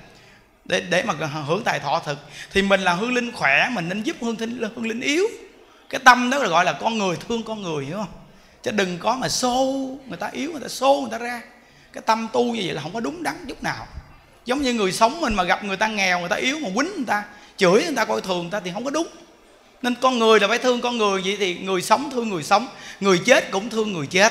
để mà hưởng tài thọ thực. Thì mình là hương linh khỏe, mình nên giúp hương linh yếu. Cái tâm đó là gọi là con người thương con người, hiểu không? Chứ đừng có mà xô người ta yếu, người ta xô người ta ra. Cái tâm tu như vậy là không có đúng đắn chút nào. Giống như người sống mình mà gặp người ta nghèo, người ta yếu mà quýnh người ta, chửi người ta, coi thường người ta thì không có đúng. Nên con người là phải thương con người. Vậy thì người sống thương người sống, người chết cũng thương người chết.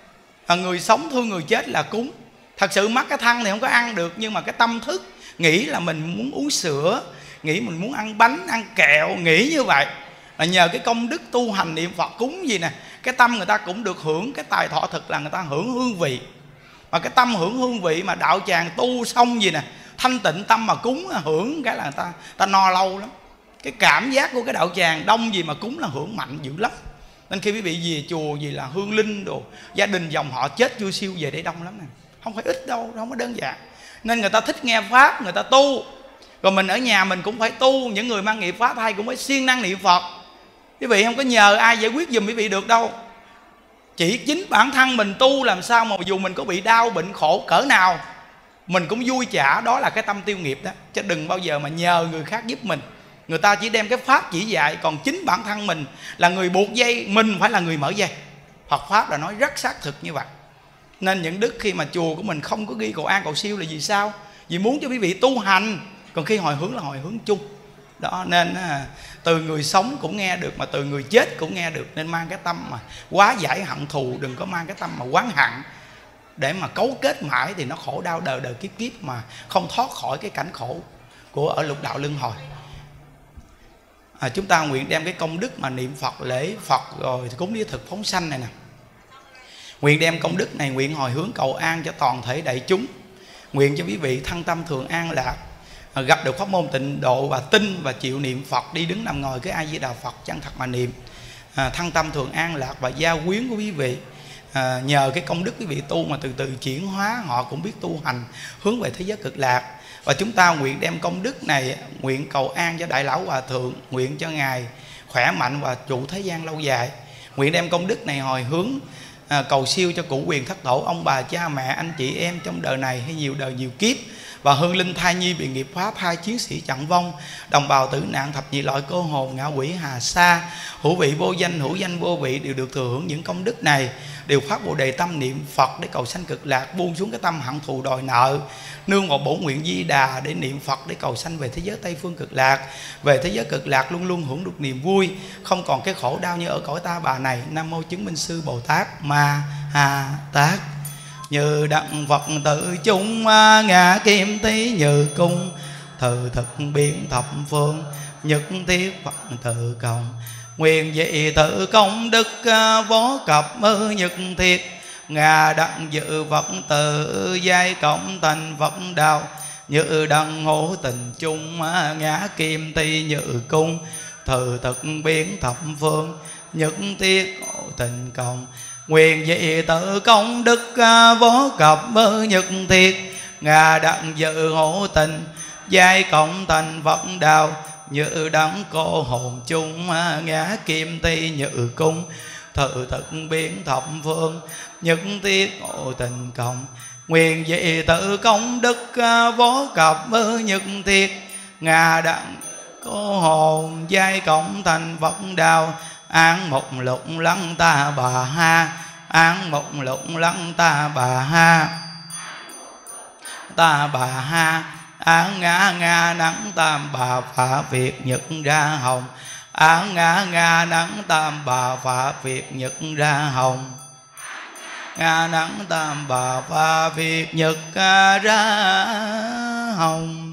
Người sống thương người chết là cúng. Thật sự mắc cái thân thì không có ăn được, nhưng mà cái tâm thức nghĩ là mình muốn uống sữa, nghĩ mình muốn ăn bánh, ăn kẹo, nghĩ như vậy là nhờ cái công đức tu hành niệm Phật cúng gì nè, cái tâm người ta cũng được hưởng cái tài thọ thực, là người ta hưởng hương vị. Mà cái tâm hưởng hương vị mà đạo tràng tu xong gì nè, thanh tịnh tâm mà cúng hưởng cái là người ta no lâu lắm. Cái cảm giác của cái đạo tràng đông gì mà cúng là hưởng mạnh dữ lắm. Nên khi quý vị về chùa gì là hương linh đồ, gia đình dòng họ chết chưa siêu về đây đông lắm nè, không phải ít đâu, không có đơn giản. Nên người ta thích nghe pháp, người ta tu. Rồi mình ở nhà mình cũng phải tu. Những người mang nghiệp phá thai cũng phải siêng năng niệm Phật. Quý vị không có nhờ ai giải quyết giùm quý vị được đâu. Chỉ chính bản thân mình tu làm sao mà dù mình có bị đau bệnh khổ cỡ nào mình cũng vui trả, đó là cái tâm tiêu nghiệp đó. Chứ đừng bao giờ mà nhờ người khác giúp mình. Người ta chỉ đem cái pháp chỉ dạy, còn chính bản thân mình là người buộc dây, mình phải là người mở dây. Phật pháp là nói rất xác thực như vậy. Nên những đức khi mà chùa của mình không có ghi cầu an cầu siêu là vì sao? Vì muốn cho quý vị tu hành. Còn khi hồi hướng là hồi hướng chung đó. Nên từ người sống cũng nghe được, mà từ người chết cũng nghe được. Nên mang cái tâm mà quá giải hận thù, đừng có mang cái tâm mà oán hận để mà cấu kết mãi thì nó khổ đau đời đời kiếp kiếp mà không thoát khỏi cái cảnh khổ của ở lục đạo luân hồi. Chúng ta nguyện đem cái công đức mà niệm Phật, lễ Phật rồi cúng đĩa thực phóng sanh này nè, nguyện đem công đức này nguyện hồi hướng cầu an cho toàn thể đại chúng. Nguyện cho quý vị thân tâm thường an lạc, gặp được pháp môn tịnh độ và tin và chịu niệm Phật, đi đứng nằm ngồi cái A Di Đà Phật chân thật mà niệm. Thân tâm thường an lạc và gia quyến của quý vị nhờ cái công đức quý vị tu mà từ từ chuyển hóa, họ cũng biết tu hành hướng về thế giới cực lạc. Và chúng ta nguyện đem công đức này nguyện cầu an cho Đại Lão Hòa Thượng, nguyện cho Ngài khỏe mạnh và trụ thế gian lâu dài. Nguyện đem công đức này hồi hướng cầu siêu cho cụ quyền thất tổ, ông bà cha mẹ anh chị em trong đời này hay nhiều đời nhiều kiếp, và hương linh thai nhi bị nghiệp phá thai, chiến sĩ chặn vong, đồng bào tử nạn, thập nhị loại cô hồn, ngạ quỷ hà sa, hữu vị vô danh, hữu danh vô vị đều được thừa hưởng những công đức này, đều phát Bồ Đề tâm niệm Phật để cầu sanh cực lạc, buông xuống cái tâm hận thù đòi nợ, nương vào bổn nguyện Di Đà để niệm Phật để cầu sanh về thế giới Tây phương cực lạc. Về thế giới cực lạc luôn luôn hưởng được niềm vui, không còn cái khổ đau như ở cõi ta bà này. Nam mô chứng minh sư Bồ Tát Ma Ha Tát. Như đặng Phật tự chung ngã kim tí như cung, thử thực biến thập phương nhất thiết Phật tự cộng. Nguyện dị tự công đức vô cập nhất thiết, ngà đặng dự Phật tự giai cộng thành Phật đạo. Như đặng hữu tình chung ngã kim ti như cung, thử thực biến thập phương nhất thiết tình cộng. Nguyện dị tự công đức vô cập nhất thiết, ngà đặng dự hữu tình giai cộng thành Phật đạo. Như đấng cô hồn chung ngã kim ti như cung, thử thực biến thập phương nhất thiết ngộ tình cộng. Nguyện dị tự công đức vô cập nhất thiết, ngà đặng cô hồn giai cộng thành Phật đạo. Án một lục lăng ta bà ha, án một lục lăng ta bà ha. ta bà ha, án ngã nga nắng tam bà phá việt nhật ra hồng, án ngã nga nắng tam bà phá việt nhật ra hồng, nga nắng tam bà phá việt nhật ra hồng.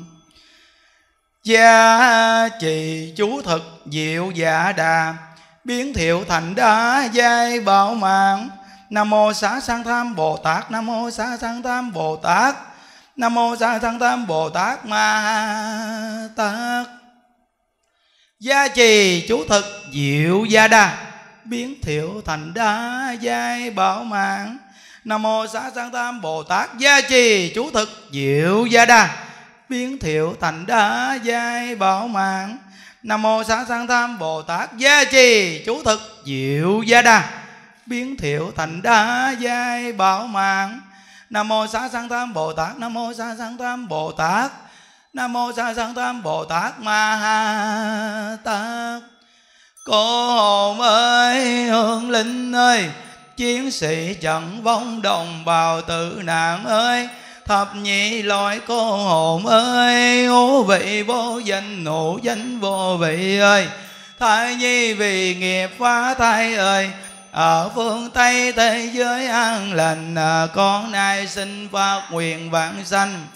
Gia trì chú thực diệu dạ đà, biến thiệu thành đá giai bảo mạng. Nam mô Xá Sanh Tham Bồ Tát, Nam mô Xá Sanh Tham Bồ Tát, Nam mô Xá Sanh Tham Bồ Tát Ma Tát. Gia trì chú thực diệu gia đà, biến thiệu thành đá giai bảo mạng. Nam mô Xá Sanh Tham Bồ Tát. Gia trì chú thực diệu gia đà, biến thiệu thành đá giai bảo mạng. Nam mô Xá Sanh Tham Bồ Tát. Gia trì chú thực diệu gia đà, biến thiệu thành đá giai bảo mạng. Nam mô Xá Sanh Tham Bồ Tát, Nam mô Xá Sanh Tham Bồ Tát, Nam mô Xá Sanh Tham Bồ Tát Ma Tát. Cô hồn ơi, hương linh ơi, chiến sĩ trận vong đồng bào tử nạn ơi, thập nhị loại cô hồn ơi, ngũ vị vô danh nụ danh vô vị ơi, thai nhi vì nghiệp phá thai ơi, ở phương Tây thế giới an lành, con nay xin phát nguyện vãng sanh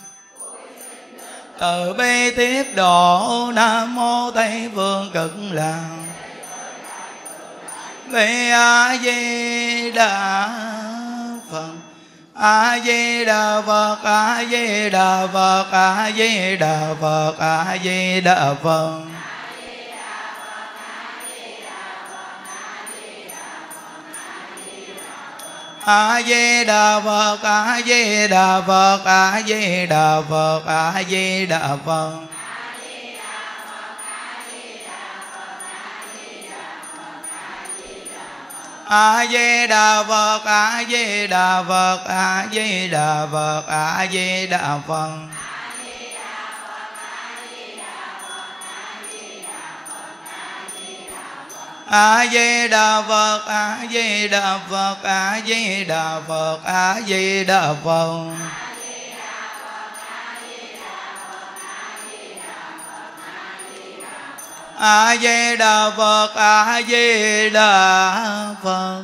từ bi tiếp độ. Nam mô Tây Phương Cực Lạc Vì A Di Đà Phật. A Di Đà Phật, A Di Đà Phật, A Di Đà Phật, A Di Đà Phật. A Di Đà Phật, A Di Đà Phật, A Di Đà Phật, A Di Đà Phật. A Di Đà Phật, A Di Đà Phật, A Di Đà Phật, A Di Đà Phật. A Di Đà Phật, A Di Đà Phật, A Di Đà Phật, A Di Đà Phật. A Di Đà Phật, A Di Đà Phật,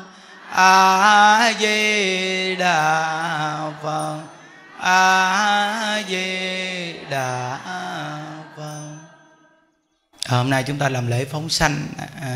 A Di Đà Phật, A Di Đà Phật. Hôm nay chúng ta làm lễ phóng sanh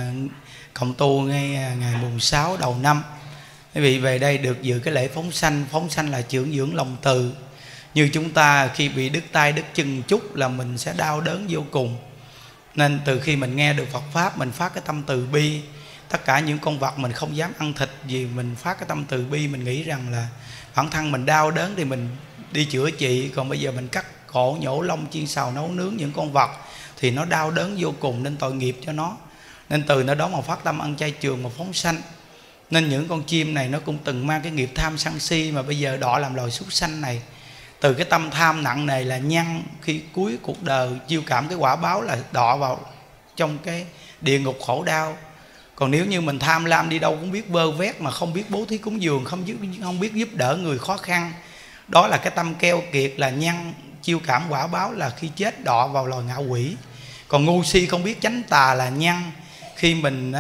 cộng tu ngay ngày mùng 6 đầu năm. Quý vị về đây được dự cái lễ phóng sanh. Phóng sanh là trưởng dưỡng lòng từ. Như chúng ta khi bị đứt tay đứt chân chút là mình sẽ đau đớn vô cùng. Nên từ khi mình nghe được Phật Pháp, mình phát cái tâm từ bi. Tất cả những con vật mình không dám ăn thịt gì, mình phát cái tâm từ bi. Mình nghĩ rằng là bản thân mình đau đớn thì mình đi chữa trị. Còn bây giờ mình cắt cổ, nhổ lông, chiên xào, nấu nướng những con vật thì nó đau đớn vô cùng, nên tội nghiệp cho nó. Nên từ nơi đó mà phát tâm ăn chay trường mà phóng sanh. Nên những con chim này nó cũng từng mang cái nghiệp tham sân si, mà bây giờ đọa làm loài súc sanh này. Từ cái tâm tham nặng nề là nhân, khi cuối cuộc đời chiêu cảm cái quả báo là đọa vào trong cái địa ngục khổ đau. Còn nếu như mình tham lam đi đâu cũng biết vơ vét, mà không biết bố thí cúng dường, không biết giúp đỡ người khó khăn, đó là cái tâm keo kiệt, là nhân. Chiêu cảm quả báo là khi chết đọa vào loài ngạ quỷ. Còn ngu si không biết chánh tà là nhân. Khi mình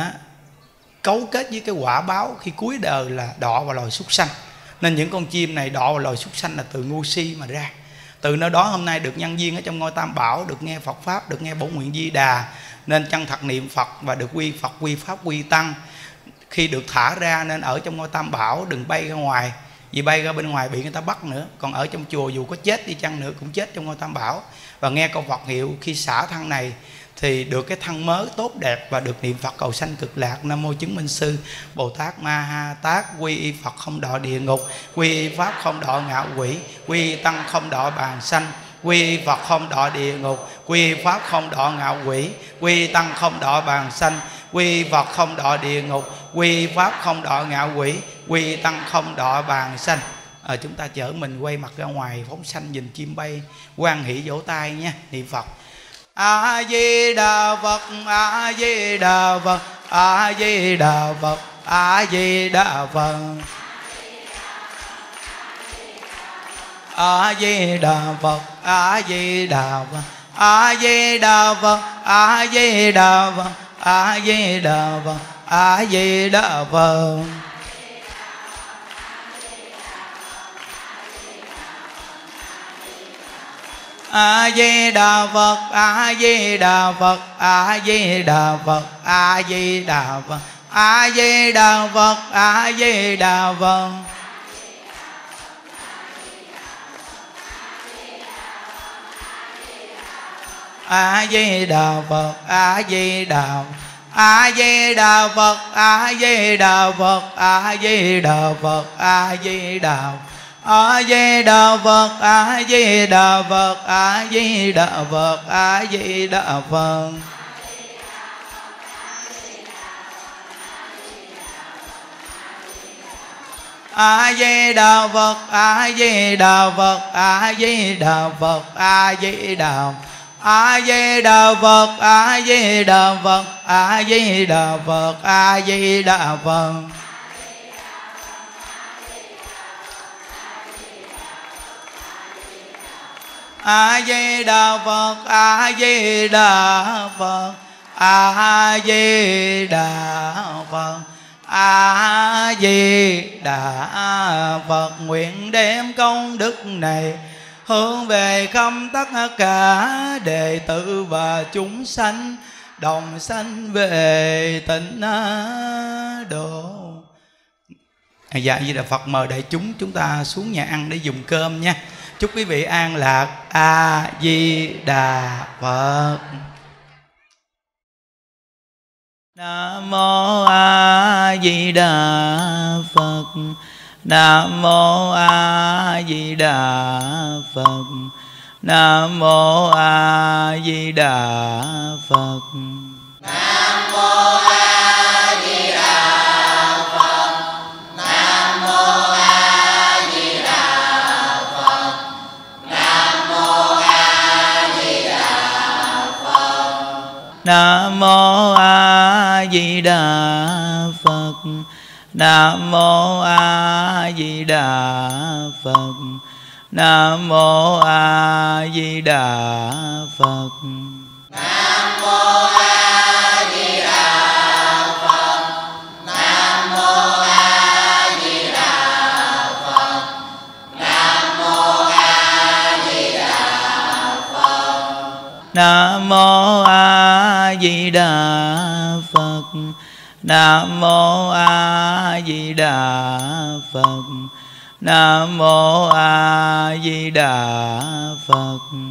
cấu kết với cái quả báo khi cuối đời là đọa vào loài súc sanh. Nên những con chim này đọa vào loài súc sanh là từ ngu si mà ra. Từ nơi đó hôm nay được nhân duyên ở trong ngôi Tam Bảo, được nghe Phật Pháp, được nghe Bổn Nguyện Di Đà, nên chân thật niệm Phật và được quy Phật, quy Pháp, quy Tăng. Khi được thả ra nên ở trong ngôi Tam Bảo, đừng bay ra ngoài. Vì bay ra bên ngoài bị người ta bắt nữa. Còn ở trong chùa dù có chết đi chăng nữa cũng chết trong ngôi Tam Bảo. Và nghe câu Phật hiệu khi xả thân này thì được cái thân mới tốt đẹp và được niệm Phật cầu sanh cực lạc. Nam mô chứng minh sư Bồ Tát Ma Ha Tát. Quy y Phật không đọa địa ngục, quy y Pháp không đọa ngạ quỷ, quy y Tăng không đọa bàn sanh, quy y Phật không đọa địa ngục, quy y Pháp không đọa ngạ quỷ, quy y Tăng không đọa bàn sanh, quy y Phật không đọa địa ngục, quy y Pháp không đọa ngạ quỷ, quy y Tăng không đọa bàn sanh. Chúng ta chở mình quay mặt ra ngoài phóng sanh nhìn chim bay, hoan hỷ vỗ tay nha, niệm Phật. A Di Đà Phật, A Di Đà Phật, A Di Đà Phật, A Di Đà Phật. A Di Đà Phật, A Di Đà Phật, A Di Đà Phật, A Di Đà Phật, A Di Đà Phật, A Di Đà Phật. A Di Đà Phật, A Di Đà Phật, A Di Đà Phật, A Di Đà Phật, A Di Đà Phật, A Di Đà Phật. A Di Đà Phật, A Di Đà, A Di Đà Phật, A Di Đà Phật, A Di Đà Phật, A Di Đà, A Di Đà Phật, A Di Đà Phật, A Di Đà Phật, A Di Đà Phật. A Di Đà Phật, A Di Đà Phật, A Di Đà Phật, A Di Đà, A Di Đà Phật, A Di Đà Phật, A Di Đà Phật, A Di Đà Phật. A Di Đà Phật, A Di Đà Phật, A Di Đà Phật, A Di Đà Phật. Nguyện đem công đức này hướng về khắp tất cả đệ tử và chúng sanh, đồng sanh về tịnh độ. Dạ Di Đà Phật, mời đại chúng ta xuống nhà ăn để dùng cơm nha. Chúc quý vị an lạc. A Di Đà Phật. Nam mô A Di Đà Phật. Nam mô A Di Đà Phật. Nam mô A Di Đà Phật. Nam mô A Di Đà Phật. Nam mô A Di Đà Phật. Nam mô A Di Đà Phật. Nam mô A Di Đà Phật. Nam mô A Di Đà Phật. Nam mô A Di Đà Phật. Nam mô A Di Đà Phật. Nam mô A Di Đà Phật. Nam mô A Di Đà Phật. Nam mô A Di Đà Phật. Nam mô A Di Đà Phật. Nam mô A Di Đà Phật.